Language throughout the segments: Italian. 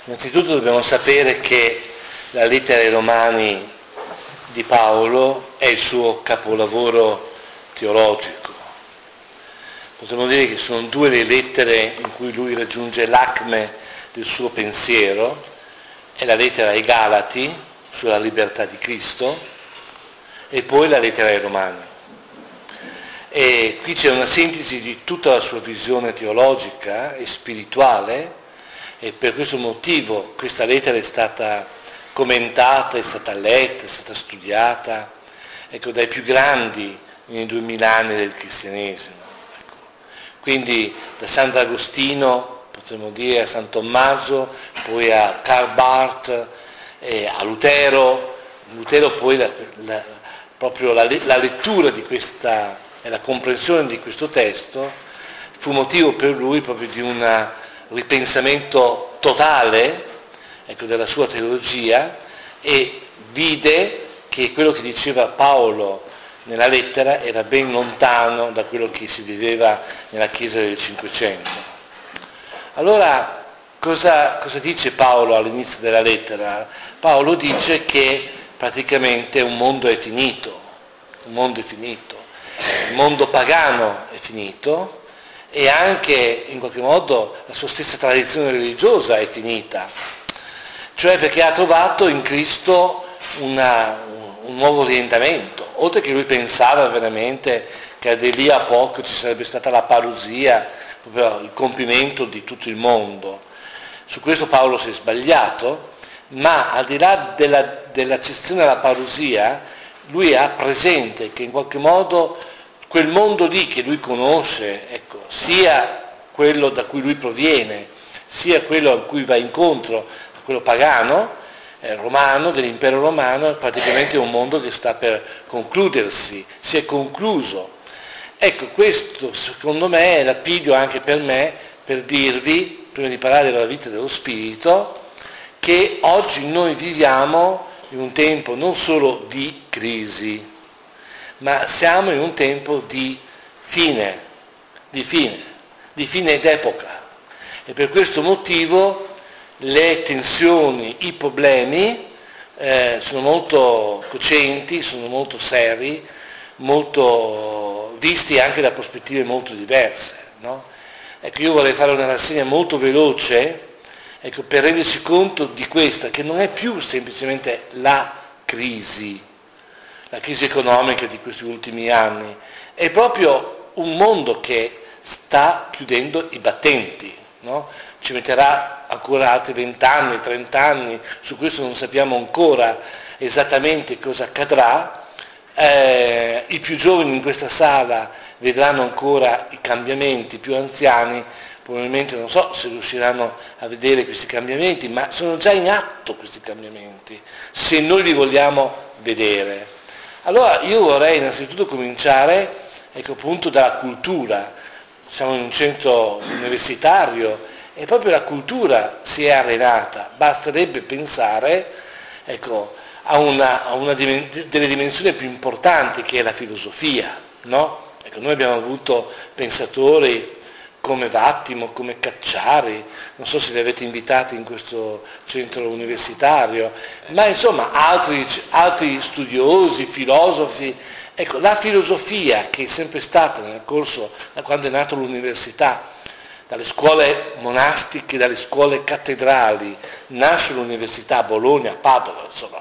Innanzitutto dobbiamo sapere che la lettera ai Romani di Paolo è il suo capolavoro teologico. Potremmo dire che sono due le lettere in cui lui raggiunge l'acme del suo pensiero, è la lettera ai Galati sulla libertà di Cristo e poi la lettera ai Romani. E qui c'è una sintesi di tutta la sua visione teologica e spirituale, e per questo motivo questa lettera è stata commentata, è stata letta, è stata studiata, ecco, dai più grandi nei 2000 anni del cristianesimo. Ecco. Quindi da Sant'Agostino, potremmo dire, a San Tommaso, poi a Karl Barth, a Lutero. Lutero poi proprio la lettura di questa e la comprensione di questo testo fu motivo per lui proprio di un ripensamento totale, ecco, della sua teologia, e vide che quello che diceva Paolo nella lettera era ben lontano da quello che si viveva nella Chiesa del Cinquecento. Allora, cosa dice Paolo all'inizio della lettera? Paolo dice che praticamente un mondo è finito, il mondo pagano è finito, e anche in qualche modo la sua stessa tradizione religiosa è finita, cioè perché ha trovato in Cristo un nuovo orientamento, oltre che lui pensava veramente che da lì a poco ci sarebbe stata la parousia, proprio il compimento di tutto il mondo. Su questo Paolo si è sbagliato, ma al di là dell'accezione alla parousia, lui ha presente che in qualche modo quel mondo lì che lui conosce, ecco, sia quello da cui lui proviene, sia quello a cui va incontro, quello pagano, romano, dell'impero romano, è praticamente un mondo che sta per concludersi, si è concluso. Ecco, questo secondo me è l'appiglio anche per me, per dirvi, prima di parlare della vita dello Spirito, che oggi noi viviamo in un tempo non solo di crisi, ma siamo in un tempo di fine d'epoca, e per questo motivo le tensioni, i problemi sono molto cocenti, sono molto seri, molto visti anche da prospettive molto diverse, no? Ecco, io vorrei fare una rassegna molto veloce, ecco, per renderci conto di questa, che non è più semplicemente la crisi economica di questi ultimi anni, è proprio un mondo che sta chiudendo i battenti, no? Ci metterà ancora altri 20 anni, 30 anni, su questo non sappiamo ancora esattamente cosa accadrà. I più giovani in questa sala vedranno ancora i cambiamenti, i più anziani probabilmente non so se riusciranno a vedere questi cambiamenti, ma sono già in atto questi cambiamenti, se noi li vogliamo vedere. Allora io vorrei innanzitutto cominciare, ecco, appunto dalla cultura. Siamo in un centro universitario e proprio la cultura si è arenata. Basterebbe pensare, ecco, a una delle dimensioni più importanti, che è la filosofia, no? Ecco, noi abbiamo avuto pensatori come Vattimo, come Cacciari, non so se li avete invitati in questo centro universitario, ma insomma altri studiosi, filosofi. Ecco, la filosofia, che è sempre stata nel corso, da quando è nata l'università, dalle scuole monastiche, dalle scuole cattedrali, nasce l'università a Bologna, a Padova, insomma,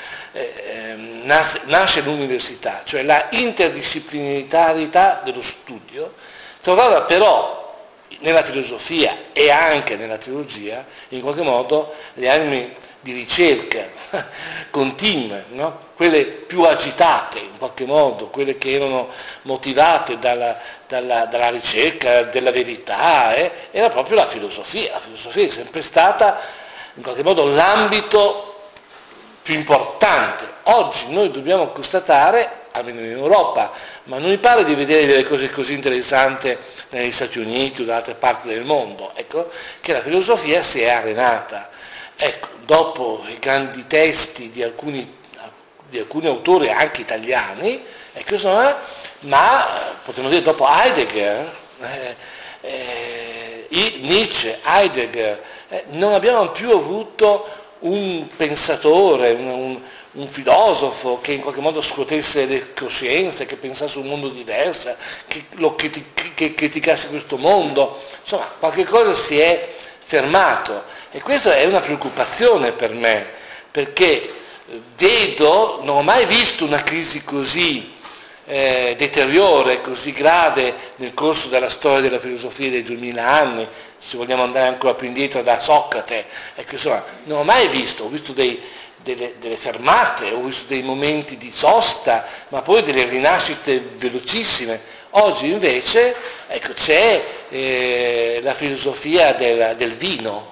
nasce l'università, cioè la interdisciplinarità dello studio, trovava però nella filosofia e anche nella teologia in qualche modo le armi di ricerca continue, no? Quelle più agitate in qualche modo, quelle che erano motivate dalla ricerca della verità, era proprio la filosofia. La filosofia è sempre stata in qualche modo l'ambito più importante. Oggi noi dobbiamo constatare, almeno in Europa, ma non mi pare di vedere delle cose così interessanti negli Stati Uniti o da altre parti del mondo, ecco, che la filosofia si è arenata. Ecco, dopo i grandi testi di alcuni autori anche italiani, ecco, insomma, ma potremmo dire dopo Heidegger, Nietzsche, Heidegger, non abbiamo più avuto un pensatore, un filosofo che in qualche modo scuotesse le coscienze, che pensasse un mondo diverso, che criticasse questo mondo. Insomma, qualche cosa si è fermato e questa è una preoccupazione per me, perché non ho mai visto una crisi così deteriore, così grave nel corso della storia della filosofia dei 2000 anni, se vogliamo andare ancora più indietro da Socrate. Ecco, insomma, non ho mai visto, ho visto delle fermate, ho visto dei momenti di sosta, ma poi delle rinascite velocissime. Oggi invece, ecco, c'è la filosofia del vino,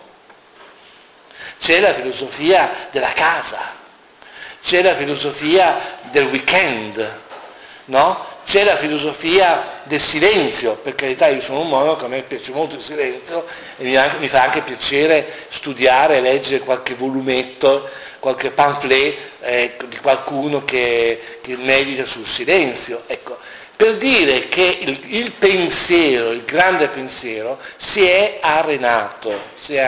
c'è la filosofia della casa, c'è la filosofia del weekend, no? C'è la filosofia del silenzio. Per carità, io sono un monaco, a me piace molto il silenzio e mi fa anche piacere studiare, leggere qualche volumetto, qualche pamphlet di qualcuno che medita sul silenzio. Ecco, per dire che il pensiero, il grande pensiero, si è arenato.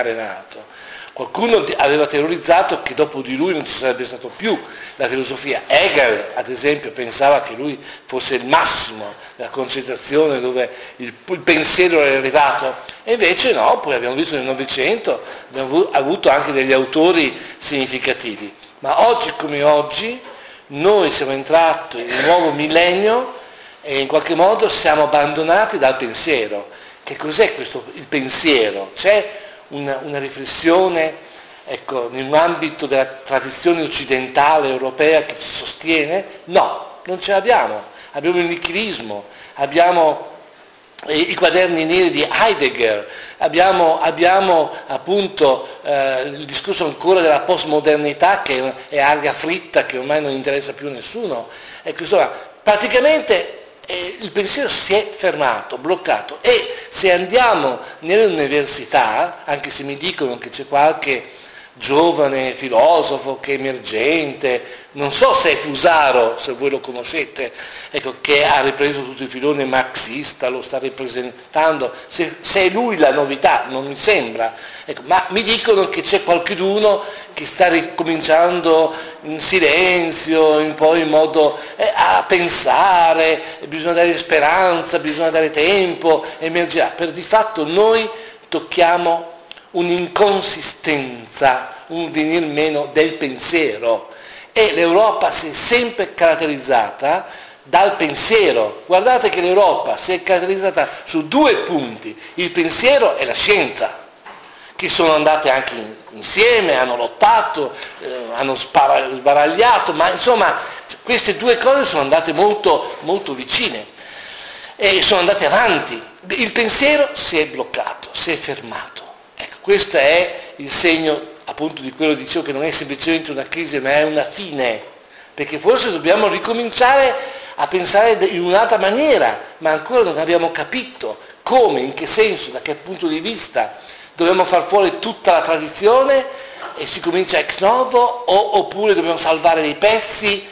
Qualcuno aveva teorizzato che dopo di lui non ci sarebbe stato più la filosofia. Hegel, ad esempio, pensava che lui fosse il massimo della concentrazione dove il pensiero era arrivato, e invece no, poi abbiamo visto nel Novecento, abbiamo avuto anche degli autori significativi. Ma oggi come oggi noi siamo entrati in un nuovo millennio e in qualche modo siamo abbandonati dal pensiero. Che cos'è questo, il pensiero? C'è una riflessione, ecco, in un ambito della tradizione occidentale europea che ci sostiene? No, non ce l'abbiamo. Abbiamo il nichilismo, abbiamo i quaderni neri di Heidegger, abbiamo appunto il discorso ancora della postmodernità che è aria fritta, che ormai non interessa più a nessuno. Ecco, insomma, praticamente il pensiero si è fermato, bloccato, e se andiamo nelle università, anche se mi dicono che c'è qualche giovane filosofo che è emergente, non so se è Fusaro, se voi lo conoscete, ecco, che ha ripreso tutto il filone marxista, lo sta ripresentando, se è lui la novità, non mi sembra, ecco, ma mi dicono che c'è qualcuno che sta ricominciando in silenzio, un po' in modo a pensare, bisogna dare speranza, bisogna dare tempo, emergerà. Per di fatto noi tocchiamo un'inconsistenza, un venir meno del pensiero, e l'Europa si è sempre caratterizzata dal pensiero. Guardate che l'Europa si è caratterizzata su due punti, il pensiero e la scienza, che sono andate anche insieme, hanno lottato, hanno sbaragliato, ma insomma queste due cose sono andate molto, molto vicine e sono andate avanti. Il pensiero si è bloccato, si è fermato. Ecco, questo è il segno appunto di quello che dicevo, che non è semplicemente una crisi, ma è una fine, perché forse dobbiamo ricominciare a pensare in un'altra maniera, ma ancora non abbiamo capito come, in che senso, da che punto di vista dobbiamo far fuori tutta la tradizione e si comincia ex novo, oppure dobbiamo salvare dei pezzi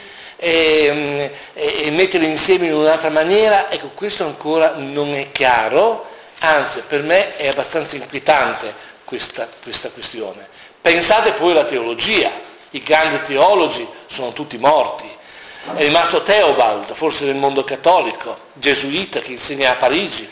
e metterli insieme in un'altra maniera. Ecco, questo ancora non è chiaro, anzi per me è abbastanza inquietante questa questione. Pensate poi alla teologia, i grandi teologi sono tutti morti, è rimasto Theobald, forse nel mondo cattolico, gesuita che insegna a Parigi.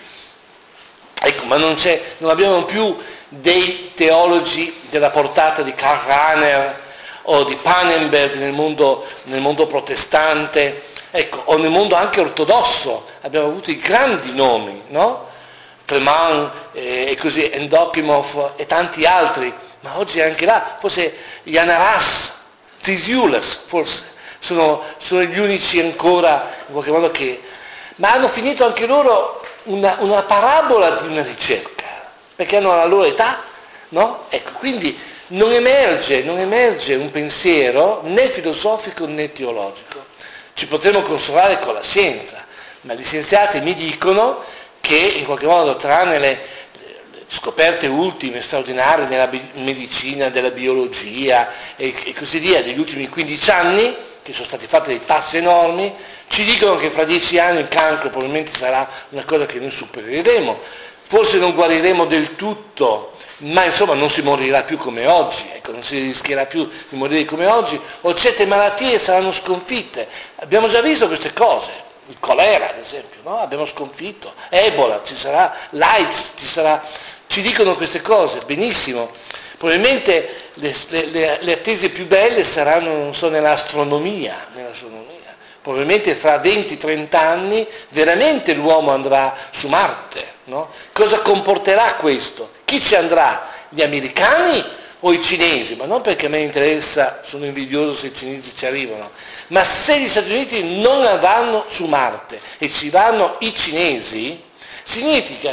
Ecco, ma non abbiamo più dei teologi della portata di Karl Rahner o di Pannenberg nel mondo protestante, ecco, o nel mondo anche ortodosso. Abbiamo avuto i grandi nomi, no? Clement e così, Endokimov e tanti altri, ma oggi anche là, forse Yanaras, Zisiulas, forse, sono gli unici ancora, in qualche modo, ma hanno finito anche loro una parabola di una ricerca, perché hanno la loro età, no? Ecco, quindi non emerge un pensiero né filosofico né teologico. Ci potremmo consolare con la scienza, ma gli scienziati mi dicono che in qualche modo, tranne le scoperte ultime, straordinarie nella medicina, della biologia e così via, degli ultimi 15 anni, che sono stati fatti dei passi enormi, ci dicono che fra 10 anni il cancro probabilmente sarà una cosa che noi supereremo. forse non guariremo del tutto, ma insomma non si morirà più come oggi, ecco, non si rischierà più di morire come oggi, o certe malattie saranno sconfitte. Abbiamo già visto queste cose, il colera ad esempio, no? Abbiamo sconfitto, Ebola, ci sarà, l'AIDS, ci dicono queste cose, benissimo. Probabilmente le attese più belle saranno, non so, nell'astronomia. Probabilmente fra 20-30 anni veramente l'uomo andrà su Marte, no? Cosa comporterà questo? Chi ci andrà? Gli americani o i cinesi? Ma non perché a me interessa, sono invidioso se i cinesi ci arrivano, ma se gli Stati Uniti non vanno su Marte e ci vanno i cinesi, significa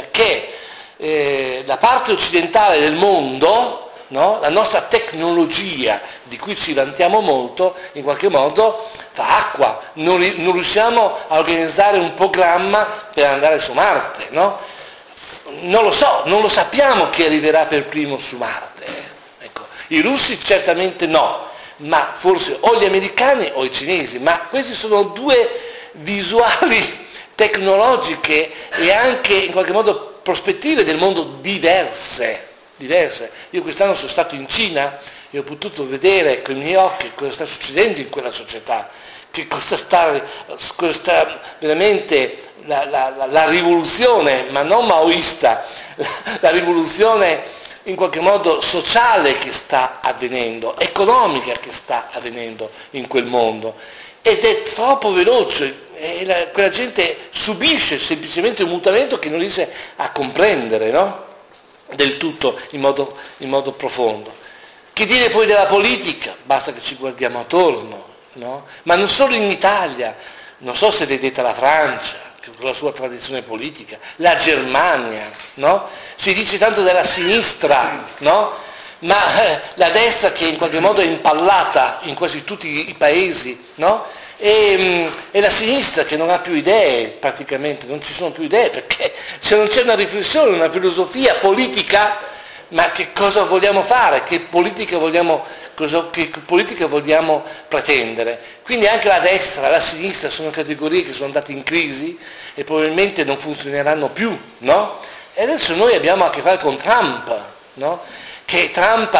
che la parte occidentale del mondo, no? La nostra tecnologia, di cui ci vantiamo molto, in qualche modo fa acqua, non riusciamo a organizzare un programma per andare su Marte, no? Non lo so, non lo sappiamo chi arriverà per primo su Marte. Ecco, i russi certamente no, ma forse o gli americani o i cinesi, ma queste sono due visuali tecnologiche e anche in qualche modo prospettive del mondo diverse. Io quest'anno sono stato in Cina e ho potuto vedere con i miei occhi cosa sta succedendo in quella società, che cosa sta veramente la rivoluzione, ma non maoista, la rivoluzione in qualche modo sociale che sta avvenendo, economica che sta avvenendo in quel mondo. Ed è troppo veloce, e quella gente subisce semplicemente un mutamento che non riesce a comprendere, no? Del tutto in modo profondo. Che dire poi della politica? Basta che ci guardiamo attorno, no? Ma non solo in Italia, non so se vedete la Francia, con la sua tradizione politica, la Germania, no? Si dice tanto della sinistra, no? Ma la destra che in qualche modo è impallata in quasi tutti i paesi, no? E la sinistra che non ha più idee, praticamente, non ci sono più idee, perché se non c'è una riflessione, una filosofia politica, ma che cosa vogliamo fare? Che politica vogliamo pretendere? Quindi anche la destra, la sinistra sono categorie che sono andate in crisi e probabilmente non funzioneranno più, no? E adesso noi abbiamo a che fare con Trump, no? Che Trump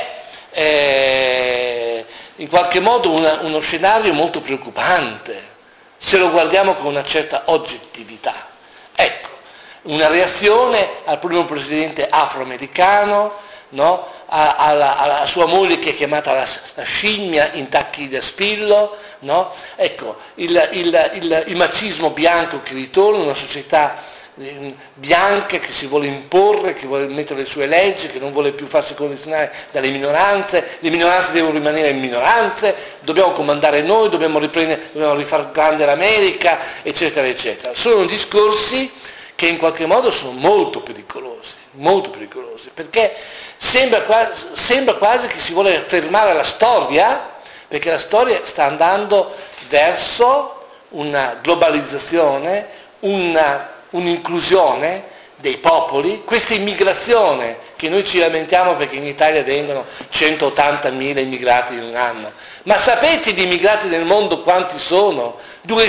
è in qualche modo uno scenario molto preoccupante, se lo guardiamo con una certa oggettività. Ecco, una reazione al primo presidente afroamericano, no? alla sua moglie che è chiamata la scimmia in tacchi da spillo, no? Ecco, il macismo bianco che ritorna, una società bianca che si vuole imporre, che vuole mettere le sue leggi, che non vuole più farsi condizionare dalle minoranze, le minoranze devono rimanere minoranze, dobbiamo comandare noi, dobbiamo rifar grande l'America, eccetera, eccetera. Sono discorsi che in qualche modo sono molto pericolosi, perché sembra quasi che si vuole fermare la storia, perché la storia sta andando verso una globalizzazione, un'inclusione dei popoli, questa immigrazione che noi ci lamentiamo perché in Italia vengono 180.000 immigrati in un anno. Ma sapete di immigrati nel mondo quanti sono?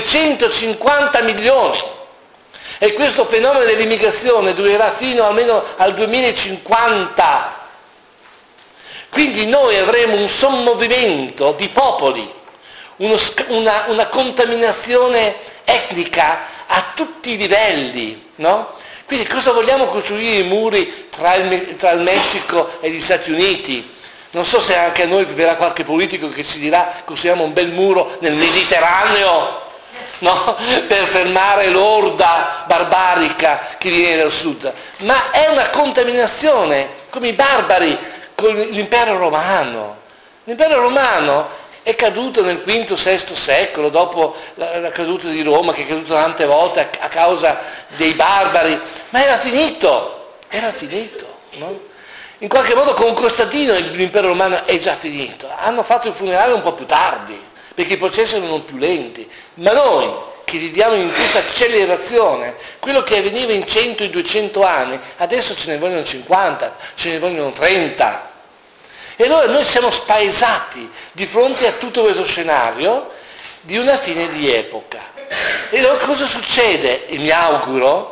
250 milioni. E questo fenomeno dell'immigrazione durerà fino almeno al 2050. Quindi noi avremo un sommovimento di popoli, una contaminazione etnica a tutti i livelli, no? Quindi cosa vogliamo costruire i muri tra il Messico e gli Stati Uniti? Non so se anche a noi verrà qualche politico che ci dirà costruiamo un bel muro nel Mediterraneo, no? Per fermare l'orda barbarica che viene dal sud. Ma è una contaminazione, come i barbari con l'impero romano. L'impero romano è caduto nel V-VI secolo, dopo la caduta di Roma, che è caduta tante volte a causa dei barbari, ma era finito, no? In qualche modo con Costantino l'impero romano è già finito. Hanno fatto il funerale un po' più tardi, perché i processi erano più lenti, ma noi che viviamo in questa accelerazione, quello che avveniva in 100 e 200 anni, adesso ce ne vogliono 50, ce ne vogliono 30. E allora noi siamo spaesati di fronte a tutto questo scenario di una fine di epoca. E allora cosa succede? E mi auguro che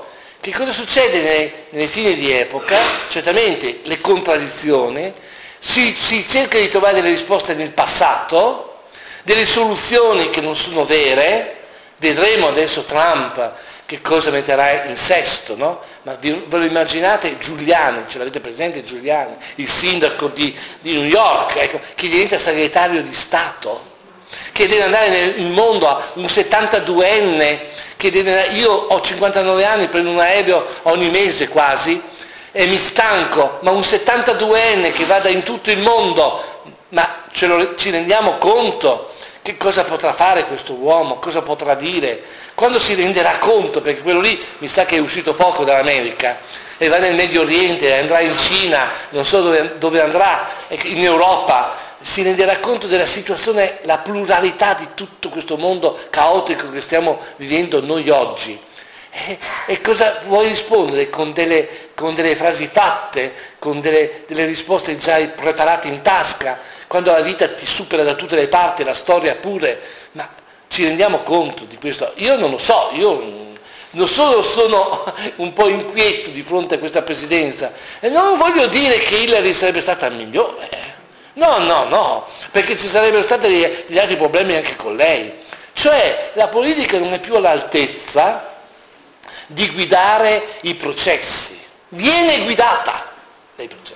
che cosa succede nelle fine di epoca? Certamente le contraddizioni, si cerca di trovare delle risposte nel passato, delle soluzioni che non sono vere. Vedremo adesso Trump che cosa metterà in sesto, no? Ma ve lo immaginate Giuliani, ce l'avete presente Giuliani, il sindaco di New York, ecco, che diventa segretario di Stato, che deve andare nel mondo, a un 72enne, io ho 59 anni, prendo un aereo ogni mese quasi, e mi stanco, ma un 72enne che vada in tutto il mondo, ma ci rendiamo conto? Che cosa potrà fare questo uomo? Cosa potrà dire? Quando si renderà conto, perché quello lì mi sa che è uscito poco dall'America, e va nel Medio Oriente, andrà in Cina, non so dove andrà, in Europa, si renderà conto della situazione, la pluralità di tutto questo mondo caotico che stiamo vivendo noi oggi. E cosa vuoi rispondere? Con delle frasi fatte, con delle risposte già preparate in tasca, quando la vita ti supera da tutte le parti, la storia pure, ma ci rendiamo conto di questo? Io non lo so, io non solo sono un po' inquieto di fronte a questa presidenza, e non voglio dire che Hillary sarebbe stata migliore, no, perché ci sarebbero stati degli altri problemi anche con lei, cioè la politica non è più all'altezza di guidare i processi, viene guidata dai processi.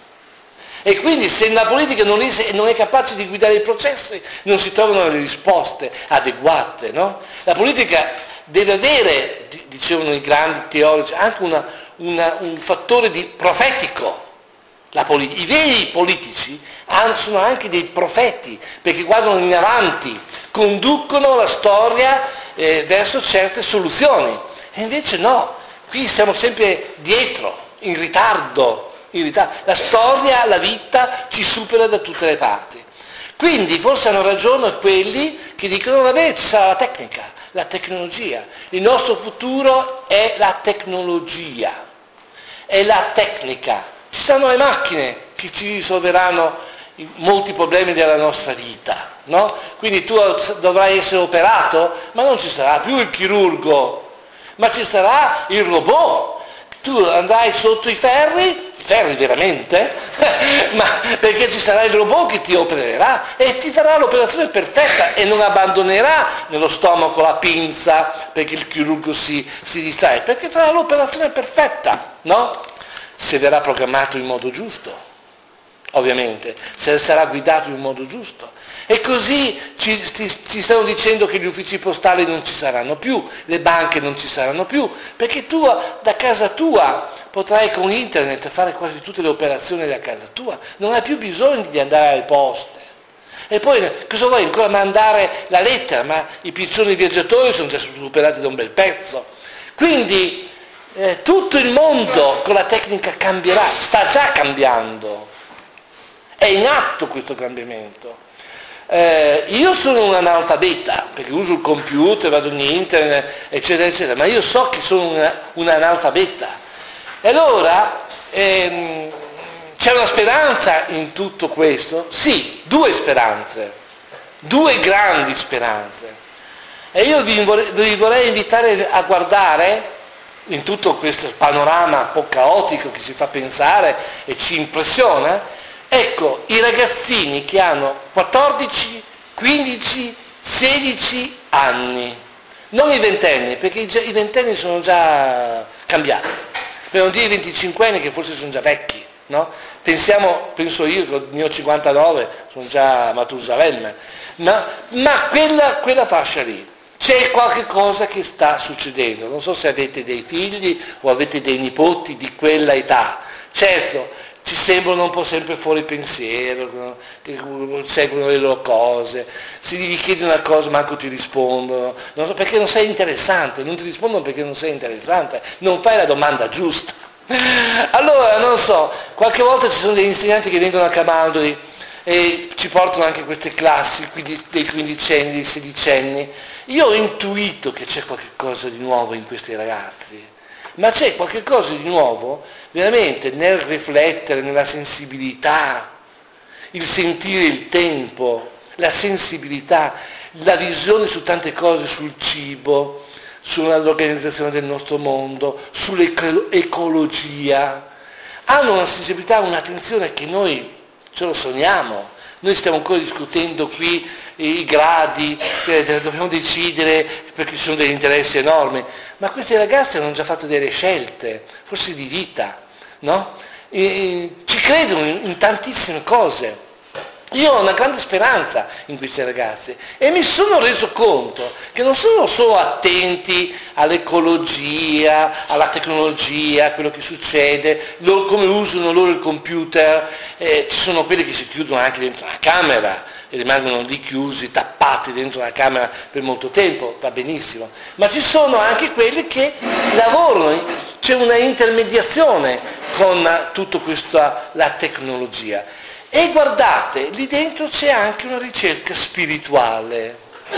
E quindi se la politica non è capace di guidare i processi, non si trovano le risposte adeguate, no? La politica deve avere, dicevano i grandi teorici, anche un fattore profetico. I veri politici sono anche dei profeti, perché guardano in avanti, conducono la storia verso certe soluzioni. E invece no, qui siamo sempre dietro, in ritardo. La storia, la vita ci supera da tutte le parti. Quindi forse hanno ragione quelli che dicono vabbè, ci sarà la tecnica, la tecnologia. Il nostro futuro è la tecnologia, è la tecnica. Ci saranno le macchine che ci risolveranno molti problemi della nostra vita, no? Quindi tu dovrai essere operato, ma non ci sarà più il chirurgo, ma ci sarà il robot. Tu andrai sotto i ferri veramente, ma perché ci sarà il robot che ti opererà e ti farà l'operazione perfetta e non abbandonerà nello stomaco la pinza perché il chirurgo si distrae, perché farà l'operazione perfetta, no? Se verrà programmato in modo giusto, ovviamente, se sarà guidato in modo giusto. E così ci stanno dicendo che gli uffici postali non ci saranno più, le banche non ci saranno più, perché tu da casa tua potrai con internet fare quasi tutte le operazioni da casa tua, non hai più bisogno di andare alle poste. E poi cosa vuoi ancora mandare la lettera? Ma i piccioni viaggiatori sono già superati da un bel pezzo. Quindi tutto il mondo con la tecnica cambierà, sta già cambiando, è in atto questo cambiamento. Io sono un analfabeta, perché uso il computer, vado in internet, eccetera, eccetera, ma io so che sono un analfabeta. E allora c'è una speranza in tutto questo? Sì, due speranze, due grandi speranze. E io vi vorrei invitare a guardare in tutto questo panorama un po' caotico che ci fa pensare e ci impressiona, ecco, i ragazzini che hanno 14, 15, 16 anni, non i ventenni, perché i ventenni sono già cambiati, per non dire i 25 anni che forse sono già vecchi, no? Penso io che ne ho 59, sono già Matusalemme, ma quella fascia lì, c'è qualche cosa che sta succedendo, non so se avete dei figli o avete dei nipoti di quella età, certo, ci sembrano un po' sempre fuori pensiero, che seguono le loro cose, se gli chiedi una cosa manco ti rispondono, non so, perché non sei interessante, non ti rispondono perché non sei interessante, non fai la domanda giusta. Allora, non so, qualche volta ci sono degli insegnanti che vengono a Camaldoli e ci portano anche queste classi dei quindicenni, dei sedicenni. Io ho intuito che c'è qualche cosa di nuovo in questi ragazzi, ma c'è qualche cosa di nuovo veramente nel riflettere, nella sensibilità, il sentire il tempo, la sensibilità, la visione su tante cose, sul cibo, sull'organizzazione del nostro mondo, sull'ecologia, hanno una sensibilità, un'attenzione che noi ce lo sogniamo. Noi stiamo ancora discutendo qui i gradi, dobbiamo decidere perché ci sono degli interessi enormi, ma questi ragazzi hanno già fatto delle scelte, forse di vita, no? Ci credono in tantissime cose. Io ho una grande speranza in questi ragazzi e mi sono reso conto che non sono solo attenti all'ecologia, alla tecnologia, a quello che succede, come usano loro il computer, ci sono quelli che si chiudono anche dentro la camera e rimangono lì chiusi, tappati dentro la camera per molto tempo, va benissimo, ma ci sono anche quelli che lavorano, c'è una intermediazione con tutta questa la tecnologia. E guardate, lì dentro c'è anche una ricerca spirituale,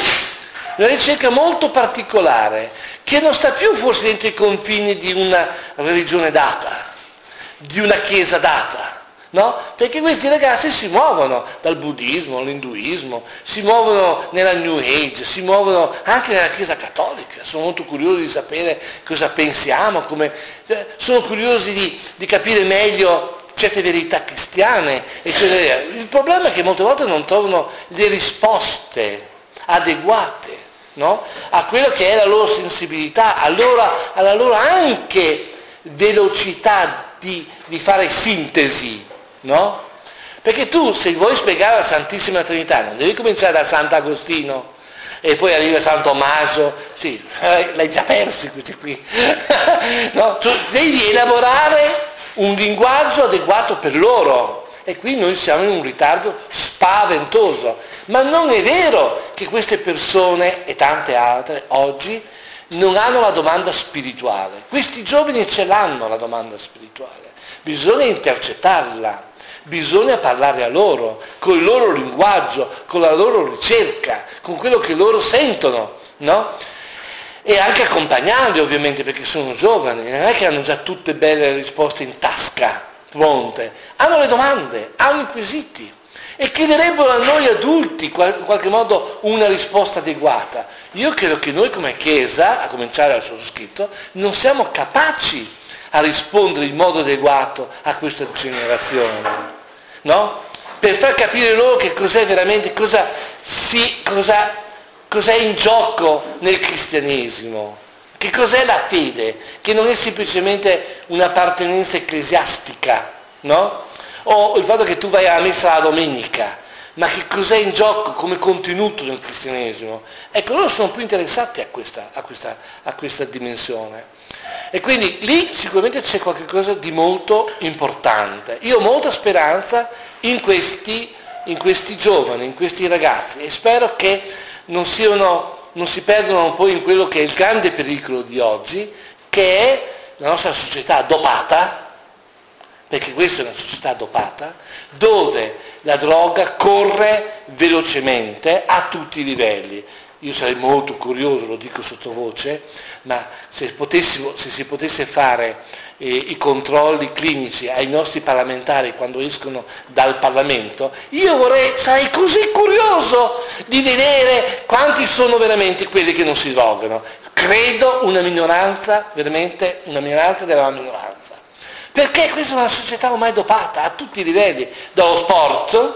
una ricerca molto particolare, che non sta più forse dentro i confini di una religione data, di una chiesa data, no? Perché questi ragazzi si muovono dal buddismo all'induismo, si muovono nella New Age, si muovono anche nella chiesa cattolica, sono molto curiosi di sapere cosa pensiamo, sono curiosi di capire meglio certe verità cristiane, eccetera. Il problema è che molte volte non trovano le risposte adeguate, no? A quello che è la loro sensibilità, alla loro anche velocità di fare sintesi, no? Perché tu, se vuoi spiegare la Santissima Trinità, non devi cominciare da Sant'Agostino e poi arriva San Tommaso, sì, l'hai già persi questi qui, no? Tu devi elaborare un linguaggio adeguato per loro e qui noi siamo in un ritardo spaventoso, ma non è vero che queste persone e tante altre oggi non hanno la domanda spirituale. Questi giovani ce l'hanno la domanda spirituale, bisogna intercettarla, bisogna parlare a loro, con il loro linguaggio, con la loro ricerca, con quello che loro sentono, no? E anche accompagnarli ovviamente perché sono giovani, non è che hanno già tutte belle le risposte in tasca, pronte, hanno le domande, hanno i quesiti e chiederebbero a noi adulti in qualche modo una risposta adeguata. Io credo che noi come Chiesa, a cominciare dal sottoscritto, non siamo capaci a rispondere in modo adeguato a questa generazione, no? Per far capire loro che cos'è veramente, cos'è in gioco nel cristianesimo, che cos'è la fede, che non è semplicemente un'appartenenza ecclesiastica, no? O il fatto che tu vai alla messa la domenica, ma che cos'è in gioco come contenuto nel cristianesimo. Ecco, loro sono più interessati a questa dimensione. E quindi lì sicuramente c'è qualcosa di molto importante. Io ho molta speranza in questi giovani, in questi ragazzi e spero che non si perdano poi in quello che è il grande pericolo di oggi, che è la nostra società dopata, perché questa è una società dopata, dove la droga corre velocemente a tutti i livelli. Io sarei molto curioso, lo dico sottovoce, ma se si potesse fare i controlli clinici ai nostri parlamentari quando escono dal Parlamento, sarei così curioso di vedere quanti sono veramente quelli che non si drogano. Credo una minoranza, veramente una minoranza della minoranza. Perché questa è una società ormai dopata a tutti i livelli, dallo sport,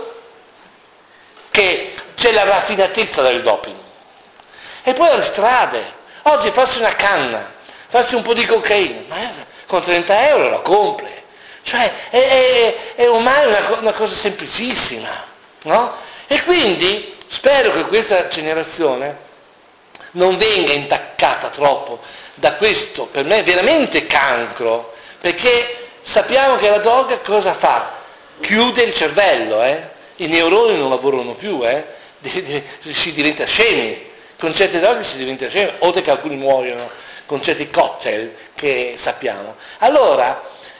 che c'è la raffinatezza del doping, e poi alle strade. Oggi farsi una canna, farsi un po' di cocaina, ma con 30 euro la compri. Cioè è ormai una cosa semplicissima, no? E quindi spero che questa generazione non venga intaccata troppo da questo, per me veramente cancro, perché sappiamo che la droga cosa fa? Chiude il cervello, i neuroni non lavorano più, si diventa scemi. Con certe droghe si diventa scemi, oltre che alcuni muoiono con certi cocktail che sappiamo. Allora,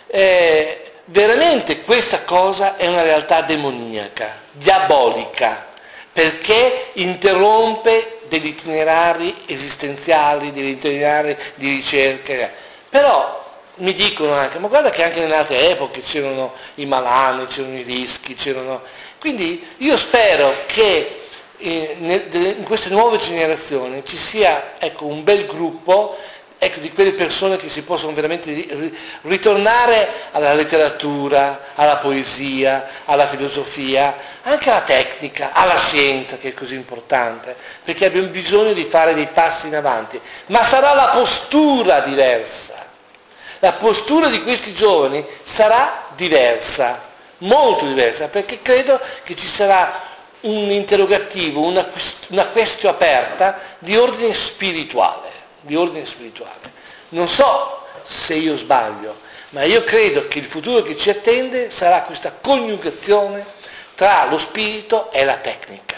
veramente questa cosa è una realtà demoniaca, diabolica, perché interrompe degli itinerari esistenziali, degli itinerari di ricerca. Però mi dicono anche, ma guarda che anche nelle altre epoche c'erano i malanni, c'erano i rischi, quindi io spero che in queste nuove generazioni ci sia, ecco, un bel gruppo, ecco, di quelle persone che si possono veramente ritornare alla letteratura, alla poesia, alla filosofia, anche alla tecnica, alla scienza, che è così importante, perché abbiamo bisogno di fare dei passi in avanti. Ma sarà la postura diversa. La postura di questi giovani sarà diversa, molto diversa, perché credo che ci sarà un interrogativo, una questione aperta di ordine spirituale. Non so se io sbaglio, ma io credo che il futuro che ci attende sarà questa coniugazione tra lo spirito e la tecnica.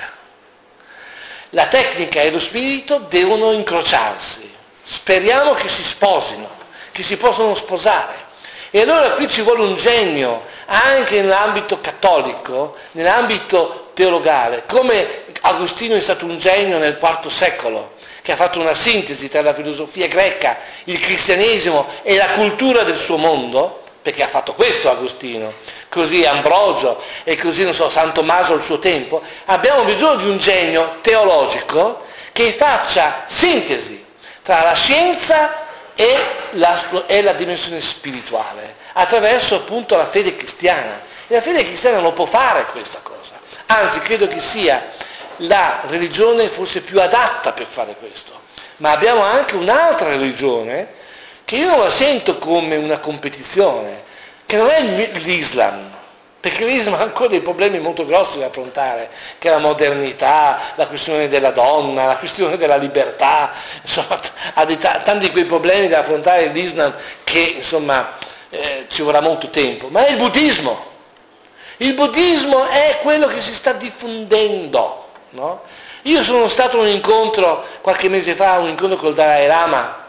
La tecnica e lo spirito devono incrociarsi. Speriamo che si sposino, che si possano sposare. E allora qui ci vuole un genio, anche nell'ambito cattolico, nell'ambito teologale, come Agostino è stato un genio nel IV secolo, che ha fatto una sintesi tra la filosofia greca, il cristianesimo e la cultura del suo mondo, perché ha fatto questo Agostino, così Ambrogio e così, non so, San Tommaso al suo tempo. Abbiamo bisogno di un genio teologico che faccia sintesi tra la scienza e la dimensione spirituale, attraverso appunto la fede cristiana. E la fede cristiana non può fare questa cosa, anzi credo che sia la religione forse più adatta per fare questo. Ma abbiamo anche un'altra religione che io non la sento come una competizione, che non è l'Islam, perché l'Islam ha ancora dei problemi molto grossi da affrontare, che è la modernità, la questione della donna, la questione della libertà, insomma ha tanti di quei problemi da affrontare l'Islam che insomma ci vorrà molto tempo. Ma è il buddismo. Il buddismo è quello che si sta diffondendo. No? Io sono stato a un incontro qualche mese fa, un incontro col Dalai Lama,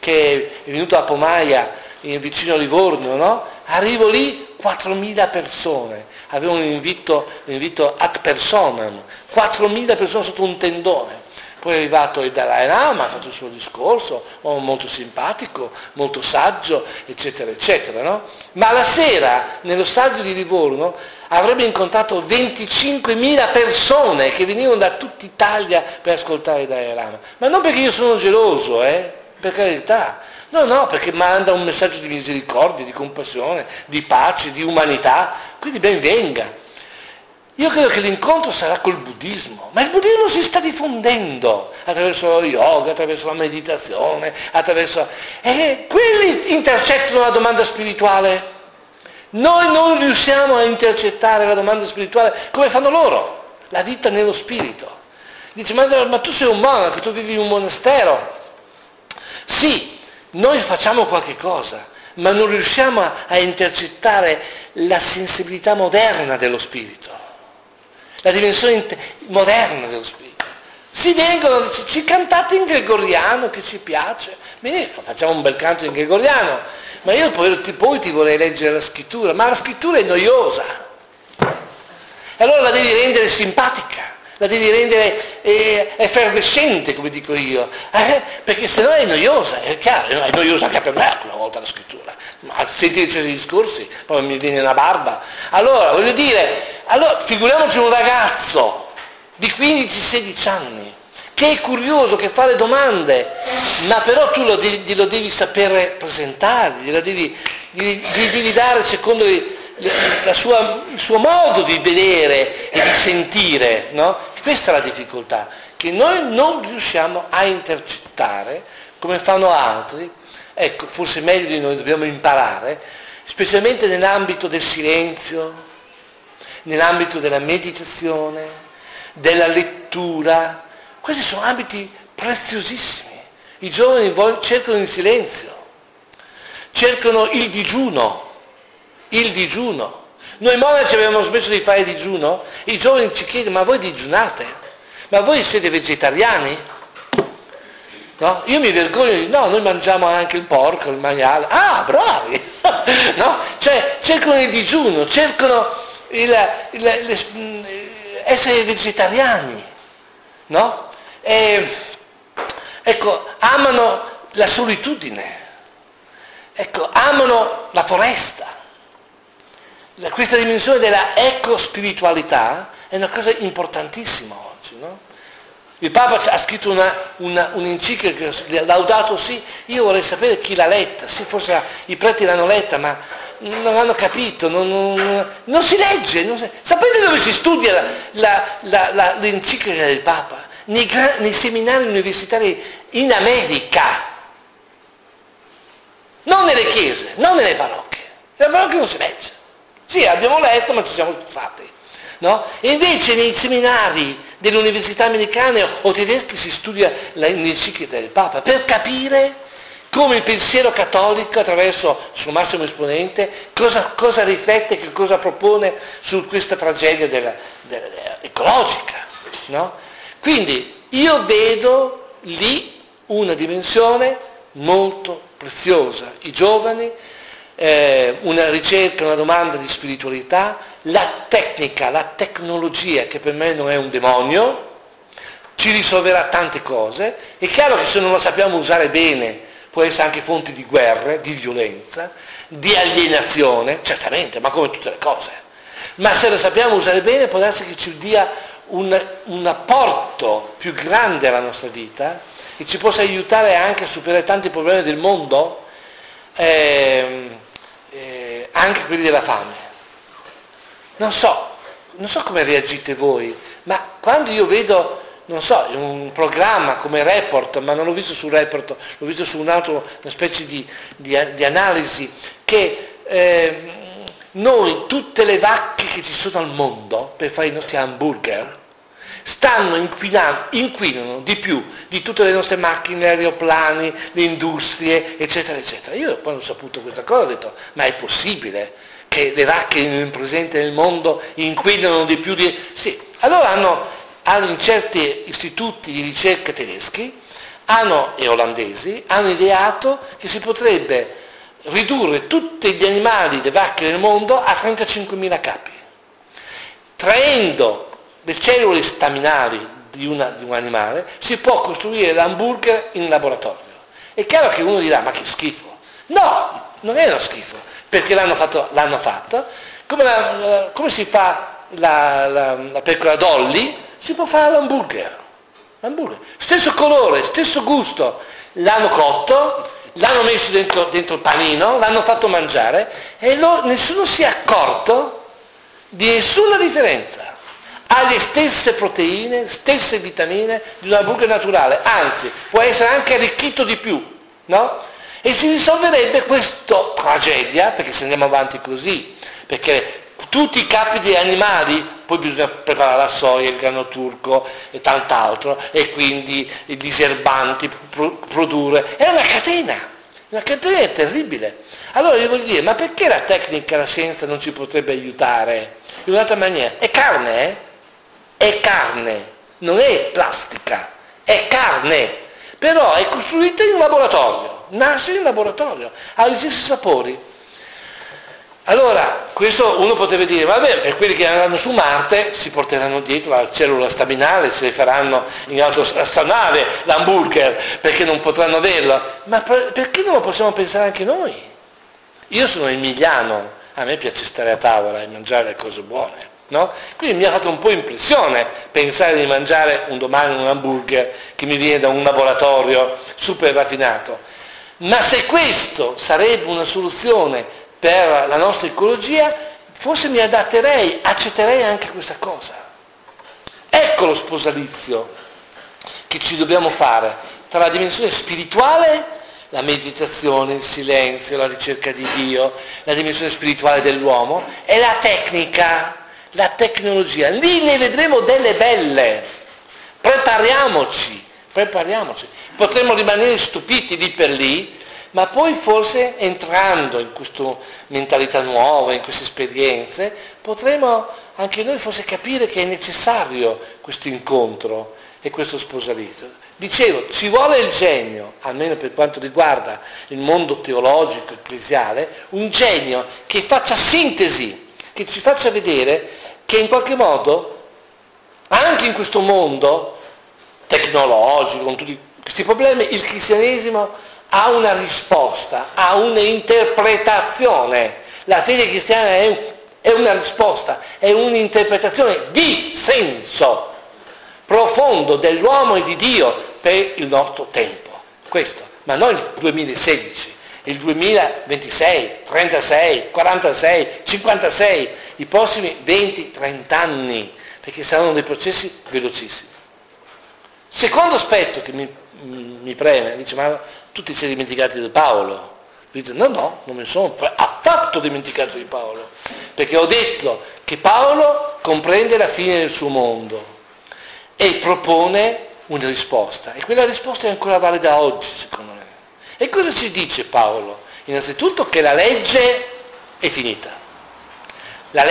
che è venuto a Pomaia, vicino a Livorno, no? Arrivo lì, 4.000 persone, avevo un invito ad personam, 4.000 persone sotto un tendone. Poi è arrivato il Dalai Lama, ha fatto il suo discorso, uomo molto simpatico, molto saggio, eccetera, eccetera, no? Ma la sera, nello stadio di Livorno, avrebbe incontrato 25.000 persone che venivano da tutta Italia per ascoltare il Dalai Lama. Ma non perché io sono geloso, per carità. No, perché manda un messaggio di misericordia, di compassione, di pace, di umanità, quindi ben venga. Io credo che l'incontro sarà col buddismo, ma il buddismo si sta diffondendo attraverso lo yoga, attraverso la meditazione, e quelli intercettano la domanda spirituale. Noi non riusciamo a intercettare la domanda spirituale come fanno loro, la vita nello spirito. Dice, ma tu sei un monaco, tu vivi in un monastero. Sì, noi facciamo qualche cosa, ma non riusciamo a intercettare la sensibilità moderna dello spirito, la dimensione moderna dello spirito. Si vengono, ci cantate in gregoriano che ci piace, bene, facciamo un bel canto in gregoriano, ma io poi ti vorrei leggere la scrittura, ma la scrittura è noiosa, e allora la devi rendere simpatica, la devi rendere effervescente, come dico io, perché sennò è noiosa, è chiaro, è noiosa anche per me una volta la scrittura, ma sentire certi discorsi, poi mi viene una barba. Allora, voglio dire, figuriamoci un ragazzo di 15-16 anni, che è curioso, che fa le domande, ma però tu glielo devi sapere presentare, gli devi dare secondo il suo modo di vedere e di sentire, no? Questa è la difficoltà, che noi non riusciamo a intercettare come fanno altri. Ecco, forse meglio di noi dobbiamo imparare, specialmente nell'ambito del silenzio, nell'ambito della meditazione, della lettura. Questi sono ambiti preziosissimi. I giovani cercano il silenzio, cercano il digiuno. Noi monaci avevamo smesso di fare digiuno, i giovani ci chiedono, ma voi digiunate? Ma voi siete vegetariani? No? Io mi vergogno di no, noi mangiamo anche il porco, il maiale. Ah, bravi! No? Cioè, cercano il digiuno, cercano essere vegetariani, no? Ecco, amano la solitudine, ecco, amano la foresta. Questa dimensione della ecospiritualità è una cosa importantissima oggi. oggi, no? Il Papa ha scritto un'enciclica, Laudato Si, io vorrei sapere chi l'ha letta, sì, forse i preti l'hanno letta, ma non hanno capito, non si legge, sapete dove si studia l'enciclica del Papa? Nei seminari universitari in America, non nelle chiese, non nelle parrocchie. Nelle parrocchie non si legge. Sì, abbiamo letto, ma ci siamo stufati. No? E invece nei seminari delle università americane o tedesche si studia l'enciclica del Papa per capire come il pensiero cattolico, attraverso il suo massimo esponente, cosa riflette, che cosa propone su questa tragedia ecologica. No? Quindi io vedo lì una dimensione molto preziosa. I giovani, una ricerca, una domanda di spiritualità, la tecnica, la tecnologia, che per me non è un demonio, ci risolverà tante cose. È chiaro che se non la sappiamo usare bene può essere anche fonte di guerre, di violenza, di alienazione, certamente, ma come tutte le cose. Ma se la sappiamo usare bene può darsi che ci dia un apporto più grande alla nostra vita e ci possa aiutare anche a superare tanti problemi del mondo, anche quelli della fame. Non so come reagite voi, ma quando io vedo, non so, un programma come Report, ma non l'ho visto su Report, l'ho visto su una specie di analisi, che noi, tutte le vacche che ci sono al mondo per fare i nostri hamburger, inquinano di più di tutte le nostre macchine, aeroplani, le industrie, eccetera, eccetera. Io quando ho saputo questa cosa ho detto, ma è possibile che le vacche presenti nel mondo inquinano di più di... Sì, allora hanno in certi istituti di ricerca tedeschi e olandesi, hanno ideato che si potrebbe ridurre tutti gli animali, le vacche nel mondo a 35.000 capi, traendo le cellule staminali di un animale si può costruire l'hamburger in laboratorio. È chiaro che uno dirà, ma che schifo. No, non è uno schifo, perché l'hanno fatto. Come si fa la pecora Dolly? Si può fare l'hamburger. Stesso colore, stesso gusto. L'hanno cotto, l'hanno messo dentro il panino, l'hanno fatto mangiare e nessuno si è accorto di nessuna differenza. Ha le stesse proteine, stesse vitamine di un hamburger naturale, anzi può essere anche arricchito di più, no? E si risolverebbe questa tragedia, perché se andiamo avanti così, perché tutti i capi di animali, poi bisogna preparare la soia, il grano turco e tant'altro, e quindi i diserbanti, produrre, è una catena terribile. Allora io voglio dire, ma perché la tecnica, la scienza non ci potrebbe aiutare in un'altra maniera? È carne, È carne, non è plastica, è carne, però è costruita in un laboratorio, nasce in laboratorio, ha gli stessi sapori. Allora, questo uno potrebbe dire, vabbè, per quelli che andranno su Marte si porteranno dietro la cellula staminale, se le faranno in astronave l'hamburger, perché non potranno averlo. Ma perché non lo possiamo pensare anche noi? Io sono emiliano, a me piace stare a tavola e mangiare le cose buone. No? Quindi mi ha fatto un po' impressione pensare di mangiare un domani un hamburger che mi viene da un laboratorio super raffinato. Ma se questo sarebbe una soluzione per la nostra ecologia, forse mi adatterei, accetterei anche questa cosa. Ecco lo sposalizio che ci dobbiamo fare tra la dimensione spirituale, la meditazione, il silenzio, la ricerca di Dio, la dimensione spirituale dell'uomo, e la tecnica, la tecnologia. Lì ne vedremo delle belle. Prepariamoci. Potremmo rimanere stupiti lì per lì, ma poi forse entrando in questa mentalità nuova, in queste esperienze, potremo anche noi forse capire che è necessario questo incontro e questo sposalizio. Dicevo, ci vuole il genio, almeno per quanto riguarda il mondo teologico, ecclesiale, un genio che faccia sintesi, che ci faccia vedere che in qualche modo, anche in questo mondo tecnologico, con tutti questi problemi, il cristianesimo ha una risposta, ha un'interpretazione. La fede cristiana è una risposta, è un'interpretazione di senso. profondo dell'uomo e di Dio per il nostro tempo. Questo, ma non il 2016, il 2026, 36, 46, 56, i prossimi 20-30 anni, perché saranno dei processi velocissimi. Secondo aspetto che mi preme, dice, ma tu ti sei dimenticato di Paolo? Dice, no, non mi sono affatto dimenticato di Paolo, perché ho detto che Paolo comprende la fine del suo mondo e propone una risposta, e quella risposta è ancora valida oggi, secondo me. E cosa ci dice Paolo? Innanzitutto che la legge è finita. La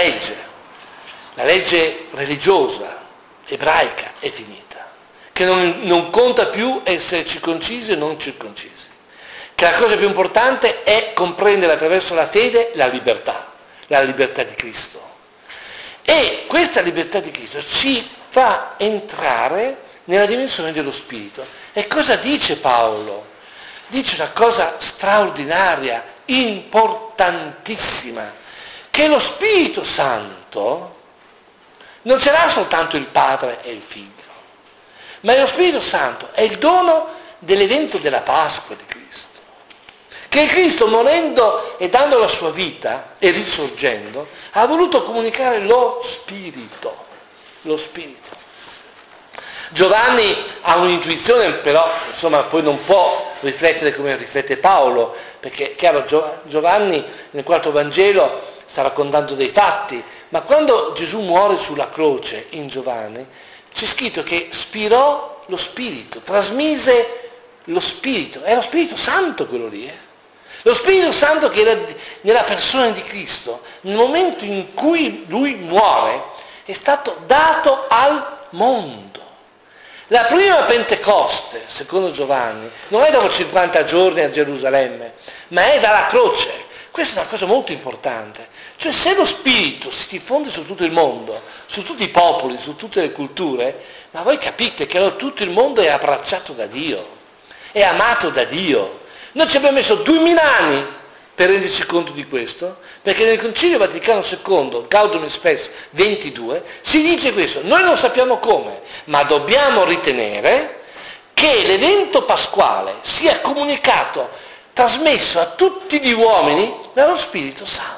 legge religiosa, ebraica, è finita. Che non conta più essere circoncisi e non circoncisi. Che la cosa più importante è comprendere attraverso la fede la libertà di Cristo. E questa libertà di Cristo ci fa entrare nella dimensione dello Spirito. E cosa dice Paolo? Dice una cosa straordinaria, importantissima, che lo Spirito Santo non ce l'ha soltanto il Padre e il Figlio, ma lo Spirito Santo è il dono dell'evento della Pasqua di Cristo. Che Cristo, morendo e dando la sua vita e risorgendo, ha voluto comunicare lo Spirito. Lo Spirito. Giovanni ha un'intuizione, però insomma poi non può riflettere come riflette Paolo, perché chiaro, Giovanni nel quarto Vangelo sta raccontando dei fatti, ma quando Gesù muore sulla croce in Giovanni c'è scritto che spirò lo Spirito, trasmise lo Spirito, è lo Spirito Santo quello lì. Lo Spirito Santo che era nella persona di Cristo, nel momento in cui lui muore, è stato dato al mondo. La prima Pentecoste, secondo Giovanni, non è dopo 50 giorni a Gerusalemme, ma è dalla croce. Questa è una cosa molto importante. Cioè, se lo Spirito si diffonde su tutto il mondo, su tutti i popoli, su tutte le culture, ma voi capite che allora tutto il mondo è abbracciato da Dio, è amato da Dio. Noi ci abbiamo messo 2000 anni per renderci conto di questo, perché nel Concilio Vaticano II, Gaudium et Spes 22, si dice questo: noi non sappiamo come, ma dobbiamo ritenere che l'evento pasquale sia comunicato, trasmesso a tutti gli uomini dallo Spirito Santo.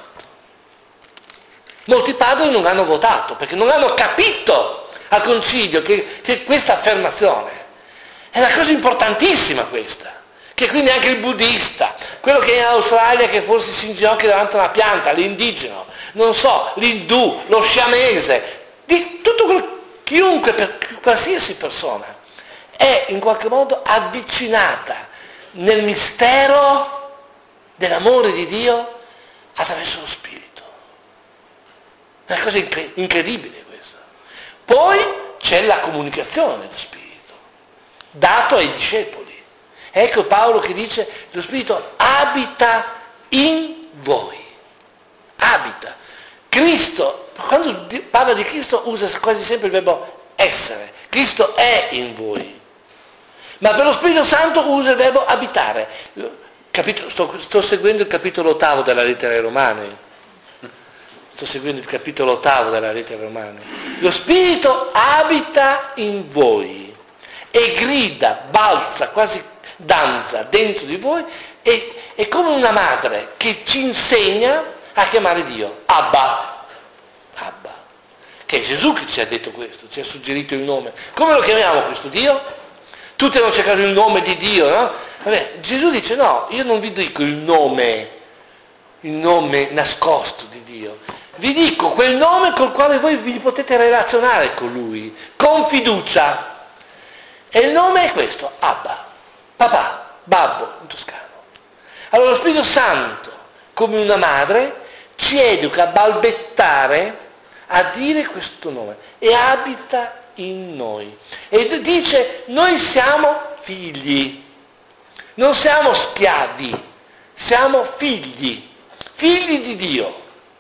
Molti padri non hanno votato, perché non hanno capito al Concilio che questa affermazione è una cosa importantissima questa. Che quindi anche il buddista, quello che è in Australia che forse si inginocchia davanti a una pianta, l'indigeno, non so, l'indù, lo sciamese, chiunque, per qualsiasi persona, è in qualche modo avvicinata nel mistero dell'amore di Dio attraverso lo Spirito. È una cosa incredibile questa. Poi c'è la comunicazione dello Spirito, dato ai discepoli. Ecco Paolo che dice: lo Spirito abita in voi. Abita. Cristo, quando parla di Cristo usa quasi sempre il verbo essere. Cristo è in voi. Ma per lo Spirito Santo usa il verbo abitare. Sto seguendo il capitolo 8 della lettera ai Romani. Lo Spirito abita in voi e grida, balza, quasi danza dentro di voi, è come una madre che ci insegna a chiamare Dio Abba, che è Gesù che ci ha detto questo, ci ha suggerito il nome. Come lo chiamiamo questo Dio? Tutti hanno cercato il nome di Dio, no? Vabbè, Gesù dice: no, io non vi dico il nome nascosto di Dio, vi dico quel nome col quale voi vi potete relazionare con Lui, con fiducia. E il nome è questo, Abba. Papà, babbo in toscano. Allora lo Spirito Santo, come una madre, ci educa a balbettare, a dire questo nome, e abita in noi. E dice: noi siamo figli, non siamo schiavi, siamo figli di Dio.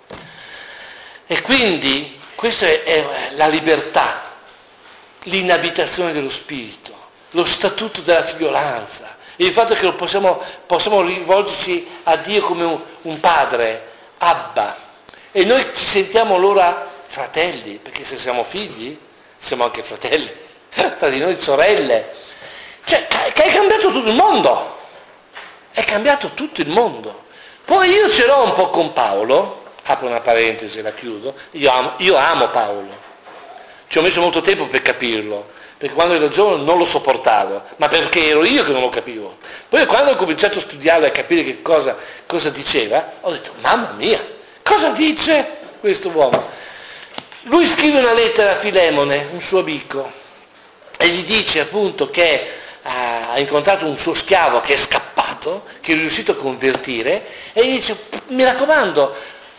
E quindi questa è la libertà, l'inabitazione dello Spirito, lo statuto della figliolanza, il fatto che possiamo rivolgerci a Dio come un padre, Abba, e noi ci sentiamo allora fratelli, perché se siamo figli siamo anche fratelli. tra di noi sorelle, cioè che è cambiato tutto il mondo, è cambiato tutto il mondo. Poi io ce l'ho un po' con Paolo, apro una parentesi e la chiudo, io amo Paolo, ci ho messo molto tempo per capirlo, perché quando ero giovane non lo sopportavo, ma perché ero io che non lo capivo. Poi quando ho cominciato a studiarlo e a capire che cosa diceva, ho detto, mamma mia, cosa dice questo uomo? Lui scrive una lettera a Filemone, un suo amico, e gli dice appunto che ha incontrato un suo schiavo che è scappato, che è riuscito a convertire, e gli dice, mi raccomando,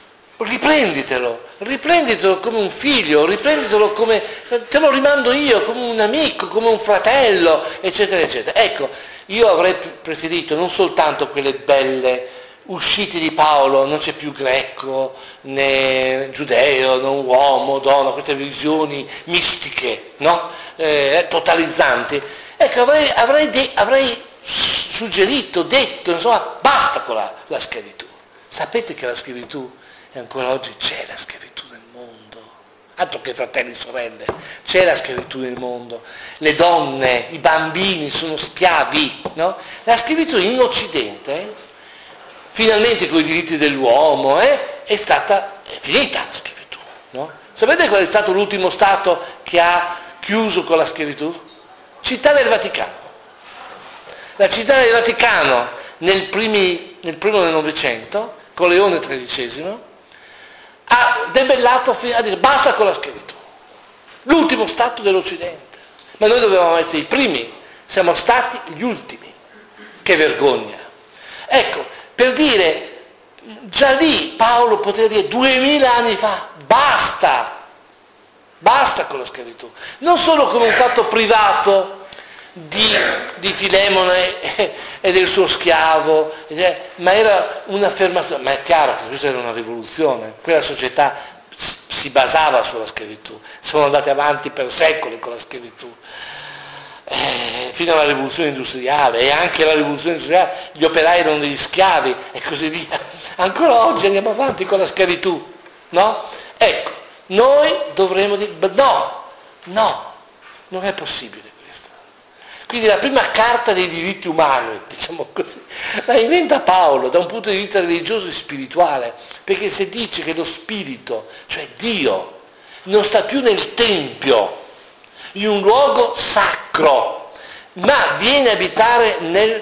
riprenditelo come un figlio, riprenditelo come, te lo rimando io, come un amico, come un fratello, eccetera, eccetera. Ecco, io avrei preferito non soltanto quelle belle uscite di Paolo, non c'è più greco, né giudeo, né uomo, donna, queste visioni mistiche, no? Totalizzanti. Ecco, avrei suggerito, detto, insomma, basta con la schiavitù. Sapete che la schiavitù, e ancora oggi c'è la schiavitù nel mondo, altro che fratelli e sorelle, c'è la schiavitù nel mondo, le donne, i bambini sono schiavi, no? La schiavitù in Occidente, finalmente con i diritti dell'uomo, è finita la schiavitù, no? Sapete qual è stato l'ultimo Stato che ha chiuso con la schiavitù? Città del Vaticano. La città del Vaticano nel primo del Novecento, con Leone XIII, ha debellato a dire basta con la schiavitù. L'ultimo Stato dell'Occidente. Ma noi dovevamo essere i primi, siamo stati gli ultimi. Che vergogna. Ecco, per dire, già lì Paolo poteva dire 2000 anni fa, basta con la schiavitù. Non solo come un fatto privato di Filemone e del suo schiavo, ma era un'affermazione, ma è chiaro che questa era una rivoluzione, quella società si basava sulla schiavitù, sono andate avanti per secoli con la schiavitù, fino alla rivoluzione industriale, e anche la rivoluzione industriale gli operai erano degli schiavi e così via. Ancora oggi andiamo avanti con la schiavitù, no? Ecco, noi dovremmo dire no, non è possibile. Quindi la prima carta dei diritti umani, diciamo così, la inventa Paolo da un punto di vista religioso e spirituale, perché se dice che lo spirito, cioè Dio, non sta più nel tempio, in un luogo sacro, ma viene a abitare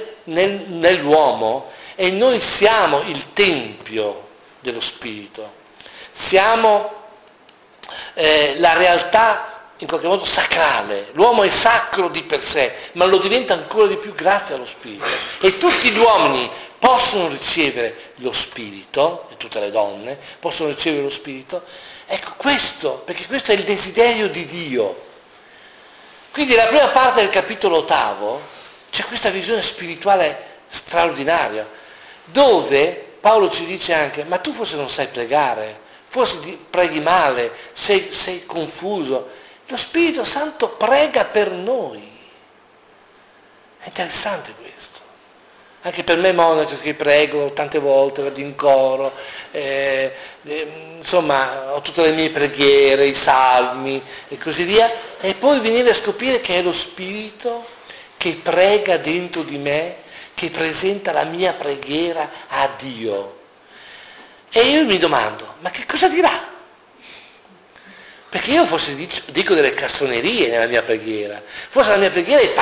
nell'uomo, e noi siamo il tempio dello spirito, siamo la realtà in qualche modo sacrale. L'uomo è sacro di per sé, ma lo diventa ancora di più grazie allo Spirito. E tutti gli uomini possono ricevere lo Spirito, e tutte le donne possono ricevere lo Spirito. Ecco questo, perché questo è il desiderio di Dio. Quindi nella prima parte del capitolo 8 c'è questa visione spirituale straordinaria, dove Paolo ci dice anche, ma tu forse non sai pregare, forse preghi male, sei confuso. Lo Spirito Santo prega per noi. È interessante questo. Anche per me monaco che prego tante volte, vado in coro, insomma ho tutte le mie preghiere, i salmi e così via, e poi venire a scoprire che è lo Spirito che prega dentro di me, che presenta la mia preghiera a Dio. E io mi domando, ma che cosa dirà? Perché io forse dico delle castronerie nella mia preghiera, forse la mia preghiera è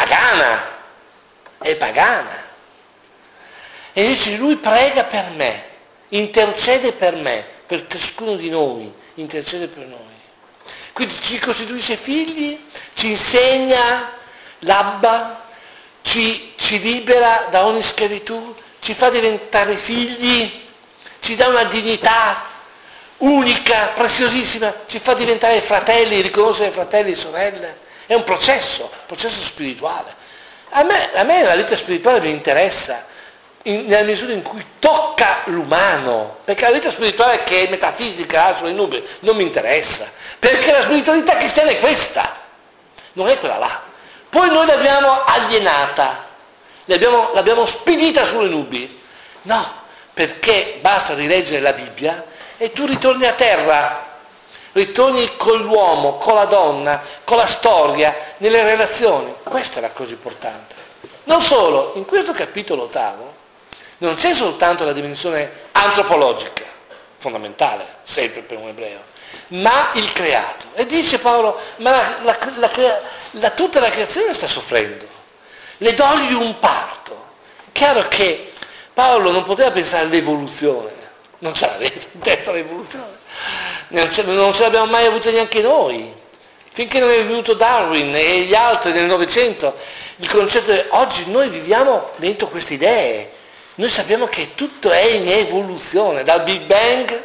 pagana. E invece lui prega per me, intercede per me, per ciascuno di noi, intercede per noi. Quindi ci costituisce figli, ci insegna l'Abba, ci libera da ogni schiavitù, ci fa diventare figli, ci dà una dignità unica, preziosissima, ci fa diventare fratelli, riconoscere fratelli e sorelle. È un processo spirituale. A me la vita spirituale mi interessa nella misura in cui tocca l'umano, perché la vita spirituale che è metafisica sulle nuvole non mi interessa, perché la spiritualità cristiana è questa, non è quella là. Poi noi l'abbiamo alienata, l'abbiamo spedita sulle nubi. No, perché basta rileggere la Bibbia e tu ritorni a terra, ritorni con l'uomo, con la donna, con la storia, nelle relazioni. Questa è la cosa importante. Non solo, in questo capitolo 8 non c'è soltanto la dimensione antropologica, fondamentale, sempre per un ebreo, ma il creato. E dice Paolo, ma tutta la creazione sta soffrendo. Le dogli un parto. Chiaro che Paolo non poteva pensare all'evoluzione, non ce l'aveva in testa l'evoluzione, non ce l'abbiamo mai avuta neanche noi. Finché non è venuto Darwin e gli altri nel Novecento, il concetto è oggi noi viviamo dentro queste idee. Noi sappiamo che tutto è in evoluzione, dal Big Bang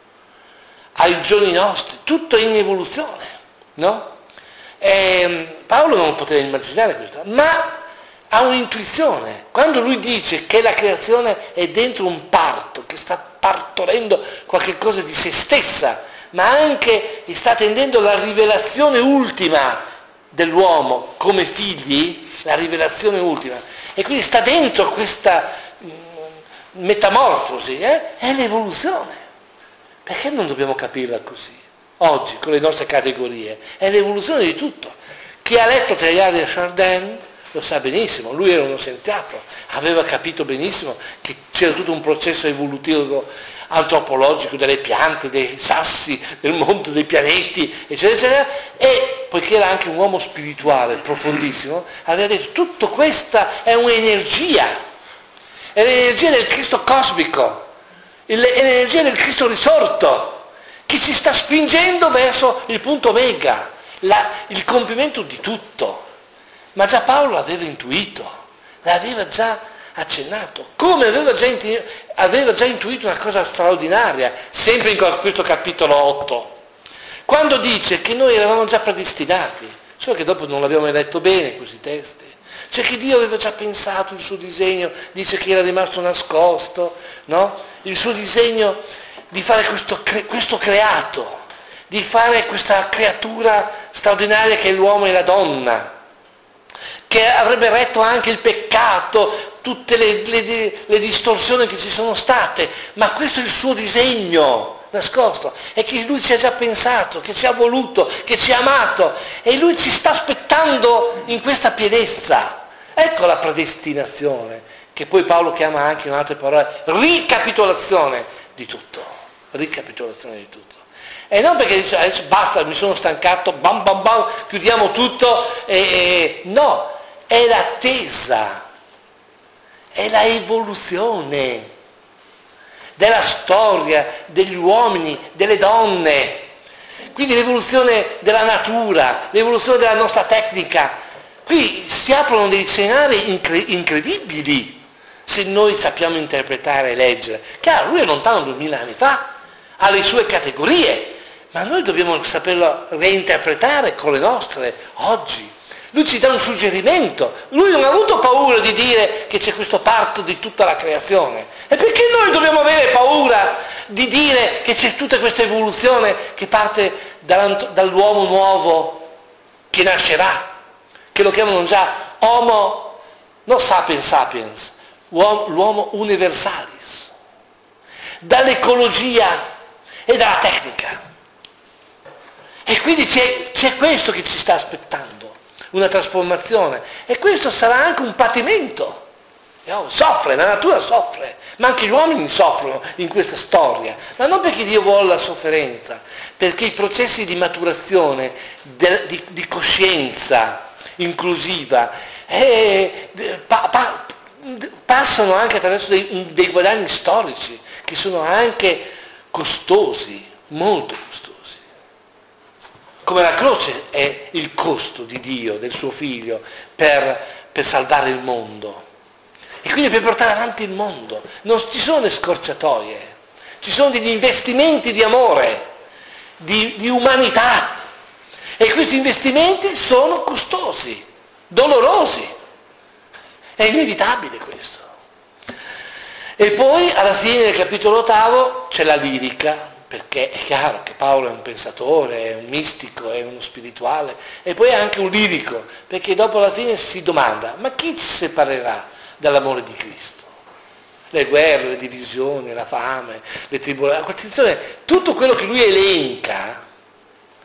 ai giorni nostri, tutto è in evoluzione, no? Paolo non poteva immaginare questo, ma ha un'intuizione. Quando lui dice che la creazione è dentro un parto, che sta partorendo qualche cosa di se stessa, ma anche sta attendendo la rivelazione ultima dell'uomo come figli, la rivelazione ultima, e quindi sta dentro questa metamorfosi, è l'evoluzione. Perché non dobbiamo capirla così? Oggi, con le nostre categorie, è l'evoluzione di tutto. Chi ha letto Teilhard de Chardin lo sa benissimo, lui era uno scienziato, aveva capito benissimo che c'era tutto un processo evolutivo antropologico delle piante, dei sassi, del mondo, dei pianeti, eccetera, eccetera, e poiché era anche un uomo spirituale profondissimo, aveva detto tutto questa è un'energia, è l'energia del Cristo cosmico, è l'energia del Cristo risorto, che ci sta spingendo verso il punto omega, il compimento di tutto. Ma già Paolo l'aveva intuito, l'aveva già accennato, come aveva già intuito una cosa straordinaria, sempre in questo capitolo 8, quando dice che noi eravamo già predestinati, solo che dopo non l'abbiamo mai letto bene questi testi, cioè che Dio aveva già pensato il suo disegno, dice che era rimasto nascosto, no? Il suo disegno di fare questo creato, di fare questa creatura straordinaria che è l'uomo e la donna, che avrebbe retto anche il peccato, tutte le distorsioni che ci sono state, ma questo è il suo disegno nascosto, e che lui ci ha già pensato, che ci ha voluto, che ci ha amato, e lui ci sta aspettando in questa pienezza. Ecco la predestinazione, che poi Paolo chiama anche in altre parole ricapitolazione di tutto, ricapitolazione di tutto. E non perché dice adesso basta, mi sono stancato, bam bam bam, chiudiamo tutto, no, è l'attesa, è la evoluzione della storia, degli uomini, delle donne, quindi l'evoluzione della natura, l'evoluzione della nostra tecnica. Qui si aprono dei scenari incredibili se noi sappiamo interpretare e leggere. Chiaro, lui è lontano 2000 anni fa, ha le sue categorie, ma noi dobbiamo saperlo reinterpretare con le nostre oggi. Lui ci dà un suggerimento, lui non ha avuto paura di dire che c'è questo parto di tutta la creazione. E perché noi dobbiamo avere paura di dire che c'è tutta questa evoluzione che parte dall'uomo nuovo che nascerà, che lo chiamano già Homo, non sapiens sapiens, l'uomo universalis, dall'ecologia e dalla tecnica. E quindi c'è questo che ci sta aspettando, una trasformazione, e questo sarà anche un patimento. Soffre, la natura soffre, ma anche gli uomini soffrono in questa storia, ma non perché Dio vuole la sofferenza, perché i processi di maturazione, di coscienza inclusiva, passano anche attraverso dei guadagni storici, che sono anche costosi, molto costosi. Come la croce è il costo di Dio, del suo figlio, per salvare il mondo. E quindi per portare avanti il mondo. Non ci sono le scorciatoie, ci sono degli investimenti di amore, di umanità. E questi investimenti sono costosi, dolorosi. È inevitabile questo. E poi alla fine del capitolo 8 c'è la lirica, perché è chiaro che Paolo è un pensatore, è un mistico, è uno spirituale, e poi è anche un lirico, perché dopo alla fine si domanda, ma chi ci separerà dall'amore di Cristo? Le guerre, le divisioni, la fame, le tribolazioni, tutto quello che lui elenca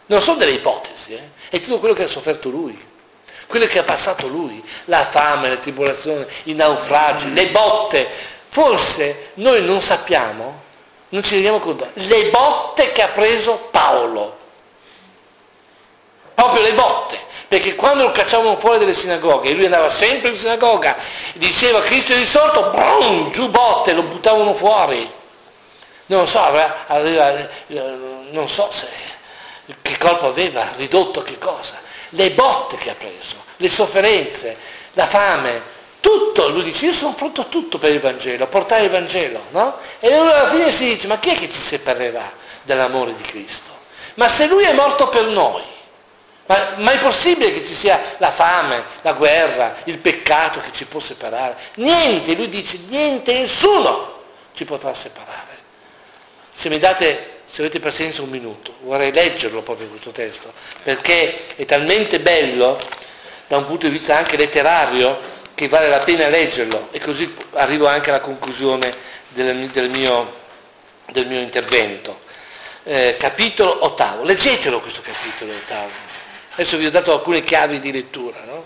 Non sono delle ipotesi, è tutto quello che ha sofferto lui, quello che ha passato lui, la fame, le tribolazioni, i naufragi, le botte. Forse noi non sappiamo, non ci rendiamo conto, le botte che ha preso Paolo. Proprio le botte, perché quando lo cacciavano fuori dalle sinagoghe, e lui andava sempre in sinagoga, diceva Cristo è risorto, brum, giù botte, lo buttavano fuori. Non so, non so che colpo aveva, ridotto che cosa. Le botte che ha preso, le sofferenze, la fame, tutto. Lui dice, io sono pronto a tutto per il Vangelo, a portare il Vangelo, no? E allora alla fine si dice, ma chi è che ci separerà dall'amore di Cristo? Ma se lui è morto per noi, ma è possibile che ci sia la fame, la guerra, il peccato che ci può separare? Niente, lui dice, niente, nessuno ci potrà separare. Se avete pazienza un minuto, vorrei leggerlo proprio questo testo, perché è talmente bello, da un punto di vista anche letterario, che vale la pena leggerlo, e così arrivo anche alla conclusione del mio intervento. Capitolo 8, leggetelo questo capitolo 8. Adesso vi ho dato alcune chiavi di lettura, no?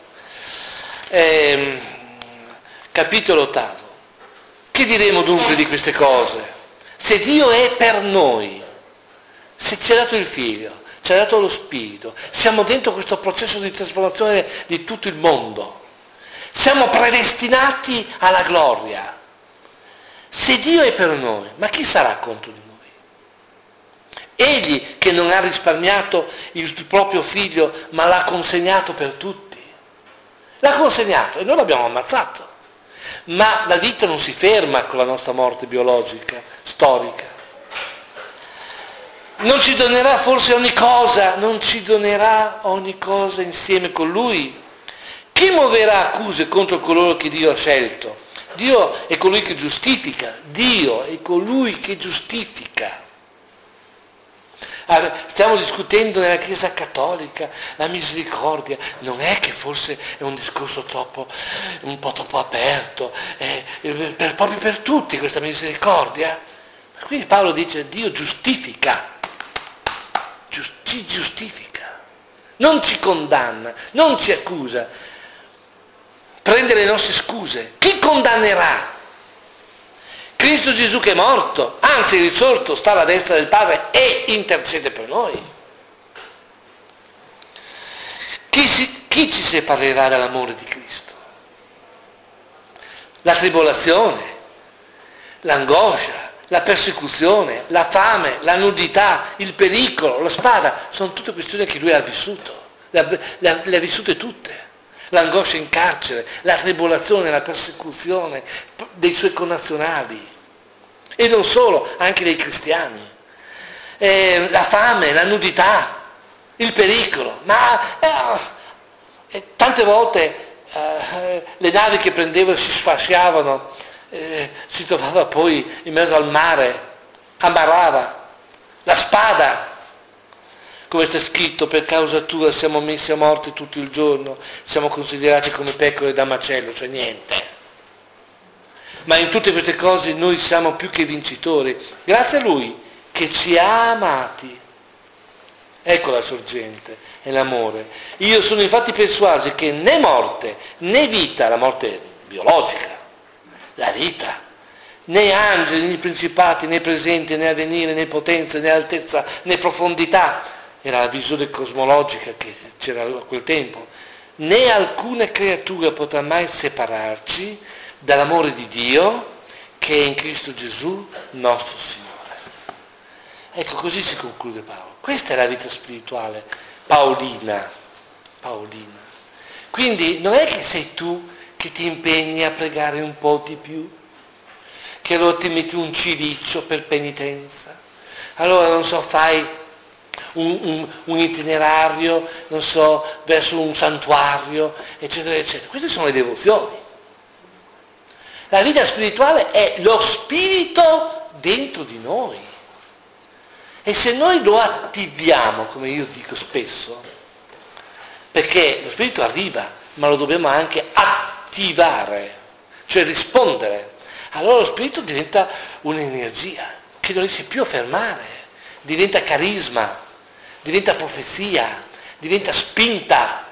Capitolo 8. Che diremo dunque di queste cose? Se Dio è per noi, se ci ha dato il Figlio, ci ha dato lo Spirito, siamo dentro questo processo di trasformazione di tutto il mondo, siamo predestinati alla gloria. Se Dio è per noi, ma chi sarà contro di noi? Egli che non ha risparmiato il proprio figlio, ma l'ha consegnato per tutti. L'ha consegnato e noi l'abbiamo ammazzato. Ma la vita non si ferma con la nostra morte biologica, storica. Non ci donerà forse ogni cosa, non ci donerà ogni cosa insieme con Lui? Chi muoverà accuse contro coloro che Dio ha scelto? Dio è colui che giustifica, Dio è colui che giustifica. Stiamo discutendo nella Chiesa Cattolica la misericordia, non è che forse è un discorso un po' troppo aperto, proprio per tutti questa misericordia? Quindi Paolo dice Dio giustifica, ci giustifica, non ci condanna, non ci accusa, prende le nostre scuse. Chi condannerà? Cristo Gesù che è morto, anzi è risorto, sta alla destra del Padre e intercede per noi. Chi ci separerà dall'amore di Cristo? La tribolazione, l'angoscia, la persecuzione, la fame, la nudità, il pericolo, la spada, sono tutte questioni che lui ha vissuto, le ha vissute tutte. L'angoscia in carcere, la tribolazione, la persecuzione dei suoi connazionali e non solo, anche dei cristiani, la fame, la nudità, il pericolo, tante volte le navi che prendevano si sfasciavano, si trovava poi in mezzo al mare, ammarrava, la spada, come sta scritto, per causa tua siamo messi a morte tutto il giorno, siamo considerati come pecore da macello, cioè niente. Ma in tutte queste cose noi siamo più che vincitori, grazie a Lui che ci ha amati. Ecco la sorgente, è l'amore. Io sono infatti persuaso che né morte, né vita, la morte biologica, la vita, né angeli, né principati, né presenti, né avvenire, né potenza, né altezza, né profondità, era la visione cosmologica che c'era a quel tempo, né alcuna creatura potrà mai separarci dall'amore di Dio che è in Cristo Gesù nostro Signore. Ecco, così si conclude Paolo. Questa è la vita spirituale paolina. Quindi non è che sei tu che ti impegni a pregare un po' di più, che allora ti metti un cilicio per penitenza, allora non so, fai un itinerario, non so, verso un santuario, eccetera, eccetera. Queste sono le devozioni. La vita spirituale è lo spirito dentro di noi. E se noi lo attiviamo, come io dico spesso, perché lo spirito arriva, ma lo dobbiamo anche attivare, cioè rispondere, allora lo spirito diventa un'energia che non riesce più a fermare, diventa carisma, diventa profezia, diventa spinta,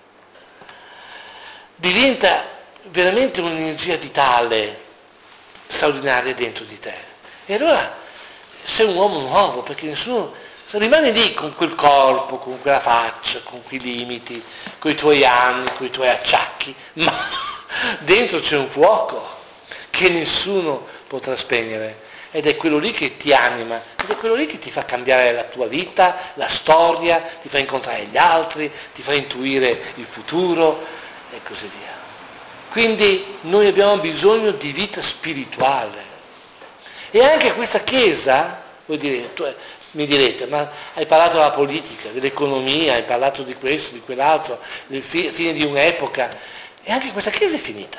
diventa veramente un'energia vitale, straordinaria dentro di te. E allora sei un uomo nuovo, perché nessuno rimane lì con quel corpo, con quella faccia, con quei limiti, con i tuoi anni, con i tuoi acciacchi, ma dentro c'è un fuoco che nessuno potrà spegnere, ed è quello lì che ti anima, ed è quello lì che ti fa cambiare la tua vita, la storia, ti fa incontrare gli altri, ti fa intuire il futuro e così via. Quindi noi abbiamo bisogno di vita spirituale. E anche questa Chiesa, voi mi direte, ma hai parlato della politica, dell'economia, hai parlato di questo, di quell'altro, del fine di un'epoca, e anche questa Chiesa è finita.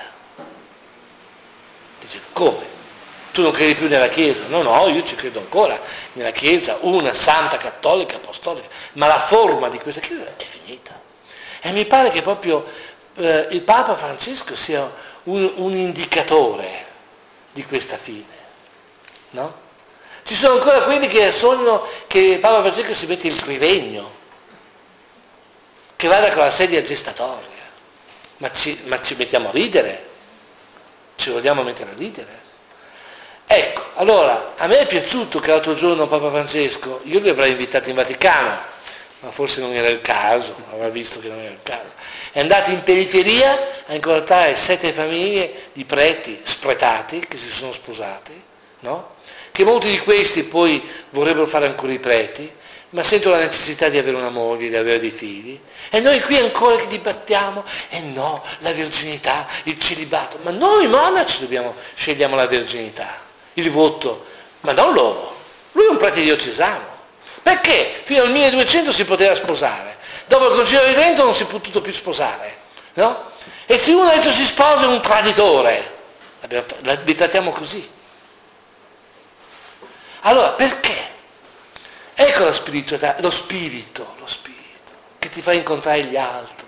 Dice, come? Tu non credi più nella Chiesa? No, io ci credo ancora nella Chiesa, una santa, cattolica, apostolica, ma la forma di questa Chiesa è finita. E mi pare che proprio il Papa Francesco sia un indicatore di questa fine, no? Ci sono ancora quelli che sognano che Papa Francesco si mette il triregno, che vada con la sedia gestatoria, ma ci mettiamo a ridere, ci vogliamo mettere a ridere. Ecco, allora, a me è piaciuto che l'altro giorno Papa Francesco, io li avrei invitati in Vaticano, ma forse non era il caso, avrà visto che non era il caso, è andato in periferia a incontrare 7 famiglie di preti spretati che si sono sposati, no? Che molti di questi poi vorrebbero fare ancora i preti, ma sentono la necessità di avere una moglie, di avere dei figli, e noi qui ancora che dibattiamo, no, la virginità, il celibato, ma noi monaci scegliamo la virginità, il voto, ma non loro. Lui è un prete diocesano. Perché? Fino al 1200 si poteva sposare, dopo il Concilio di Trento non si è potuto più sposare, no? E se uno adesso si sposa è un traditore, li trattiamo così. Allora, perché? Ecco la spiritualità, lo spirito, che ti fa incontrare gli altri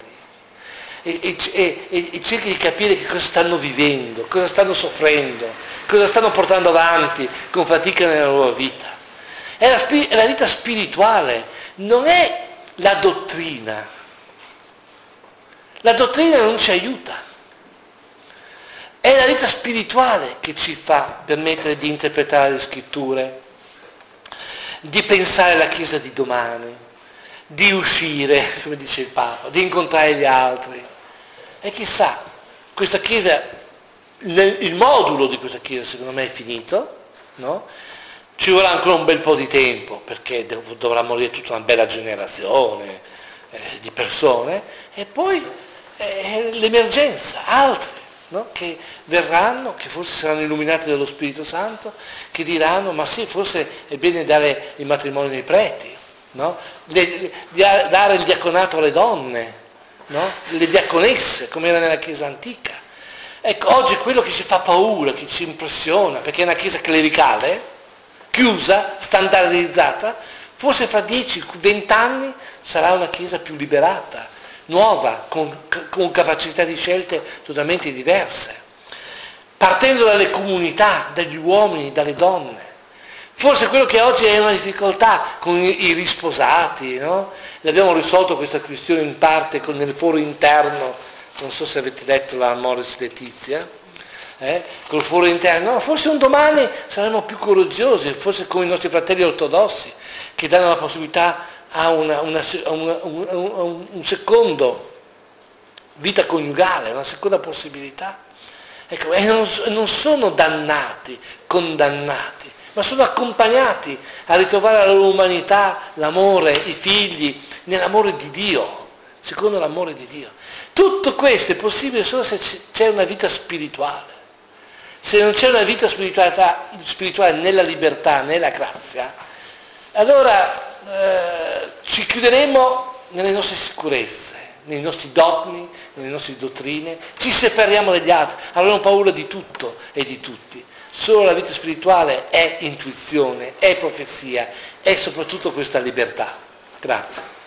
e cerchi di capire che cosa stanno vivendo, cosa stanno soffrendo, cosa stanno portando avanti con fatica nella loro vita. È la vita spirituale, non è la dottrina. La dottrina non ci aiuta. È la vita spirituale che ci fa permettere di interpretare le scritture, di pensare alla Chiesa di domani, di uscire, come dice il Papa, di incontrare gli altri. E chissà, questa Chiesa, il modulo di questa Chiesa secondo me è finito, no? Ci vorrà ancora un bel po' di tempo, perché dovrà morire tutta una bella generazione di persone, e poi l'emergenza, altri, no? Che verranno, che forse saranno illuminati dallo Spirito Santo, che diranno, ma sì, forse è bene dare il matrimonio ai preti, no? Dare il diaconato alle donne, no? Le diaconesse, come era nella Chiesa antica. Ecco, oggi quello che ci fa paura, che ci impressiona, perché è una Chiesa clericale, chiusa, standardizzata, forse fra 10-20 anni sarà una Chiesa più liberata, nuova, con capacità di scelte totalmente diverse, partendo dalle comunità, dagli uomini, dalle donne. Forse quello che oggi è una difficoltà con i risposati, no? Abbiamo risolto questa questione in parte nel foro interno, non so se avete letto la Amoris Laetitia, col foro interno, no, forse un domani saremo più coraggiosi, forse come i nostri fratelli ortodossi, che danno la possibilità a un secondo vita coniugale, una seconda possibilità. Ecco, e non sono dannati, condannati, ma sono accompagnati a ritrovare la loro umanità, l'amore, i figli, nell'amore di Dio, secondo l'amore di Dio. Tutto questo è possibile solo se c'è una vita spirituale. Se non c'è una vita spirituale nella libertà, nella grazia, allora ci chiuderemo nelle nostre sicurezze, nei nostri dogmi, nelle nostre dottrine, ci separiamo dagli altri, avremo paura di tutto e di tutti. Solo la vita spirituale è intuizione, è profezia, è soprattutto questa libertà. Grazie.